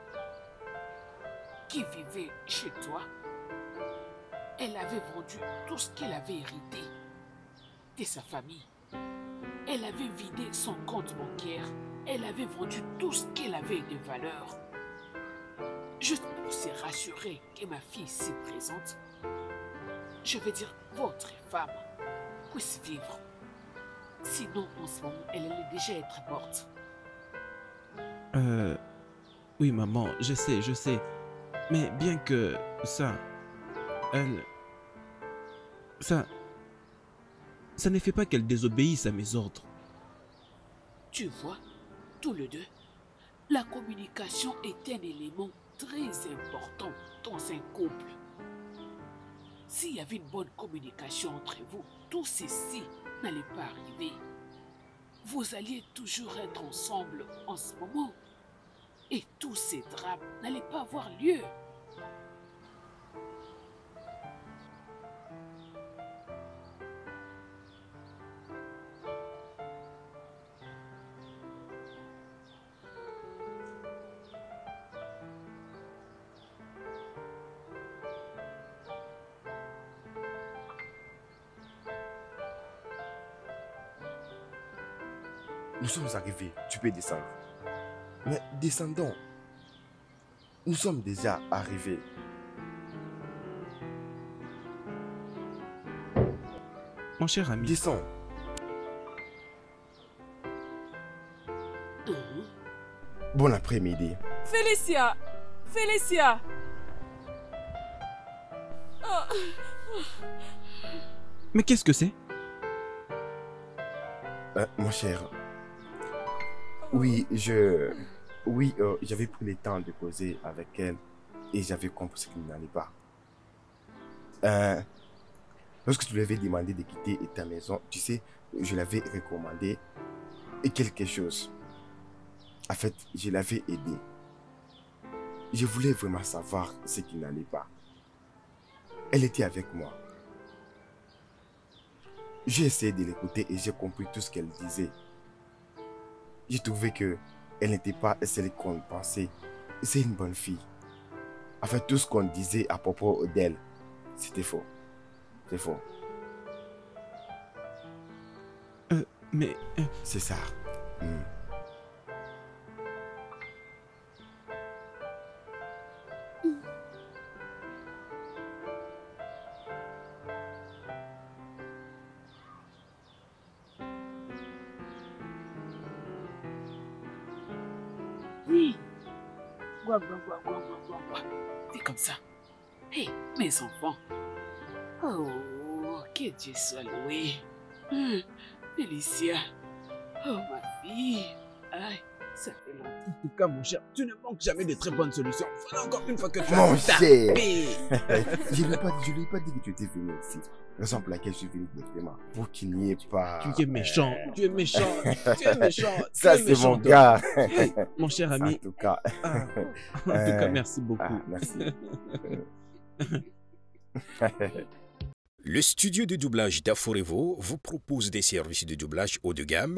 Speaker 2: qui vivait chez toi, elle avait vendu tout ce qu'elle avait hérité de sa famille. Elle avait vidé son compte bancaire. Elle avait vendu tout ce qu'elle avait de valeur. Juste pour se rassurer que ma fille si présente, je veux dire votre femme, puisse vivre. Sinon, en ce moment, elle allait déjà être morte.
Speaker 1: Oui, maman, je sais. Mais bien que ça ne fait pas qu'elle désobéisse à mes ordres.
Speaker 2: Tu vois, tous les deux, la communication est un élément très important dans un couple. S'il y avait une bonne communication entre vous, tout ceci n'allait pas arriver. Vous alliez toujours être ensemble en ce moment. Et tous ces drames n'allaient pas avoir lieu.
Speaker 5: Nous sommes arrivés, tu peux descendre. Mais descendons. Nous sommes déjà arrivés.
Speaker 1: Mon cher ami,
Speaker 5: Descends. Bon après-midi.
Speaker 3: Félicia! Félicia!
Speaker 1: mais qu'est-ce que c'est?
Speaker 5: Mon cher. Oui, j'avais pris le temps de causer avec elle et j'avais compris ce qui n'allait pas. Lorsque tu lui avais demandé de quitter ta maison, tu sais, je l'avais recommandé et quelque chose. En fait, je l'avais aidé. Je voulais vraiment savoir ce qui n'allait pas. Elle était avec moi. J'ai essayé de l'écouter et j'ai compris tout ce qu'elle disait. J'ai trouvé qu'elle n'était pas celle qu'on pensait. C'est une bonne fille. En fait, tout ce qu'on disait à propos d'elle, c'était faux. C'est faux.
Speaker 1: Mais...
Speaker 5: C'est ça.
Speaker 2: C'est comme ça. Hé, mes enfants. Oh, que Dieu soit loué. Félicia. Oh, ma fille. Aïe, ça fait longtemps.
Speaker 1: En tout cas, mon cher, tu ne manques jamais de très bonnes solutions. Voilà encore une fois que tu
Speaker 5: Mon
Speaker 1: as
Speaker 5: cher.
Speaker 1: tapé.
Speaker 5: Je ne lui ai pas dit que tu étais venu ici. Raison pour laquelle je suis venu directement. Pour qu'il n'y ait pas...
Speaker 1: Tu es méchant, tu es méchant, tu es méchant.
Speaker 5: Ça,
Speaker 1: tu es
Speaker 5: c'est
Speaker 1: méchant,
Speaker 5: mon
Speaker 1: toi.
Speaker 5: gars.
Speaker 1: Mon cher
Speaker 5: En
Speaker 1: ami.
Speaker 5: tout cas.
Speaker 1: En tout cas, merci beaucoup.
Speaker 5: Merci.
Speaker 8: Le studio de doublage d'Aforevo vous propose des services de doublage haut de gamme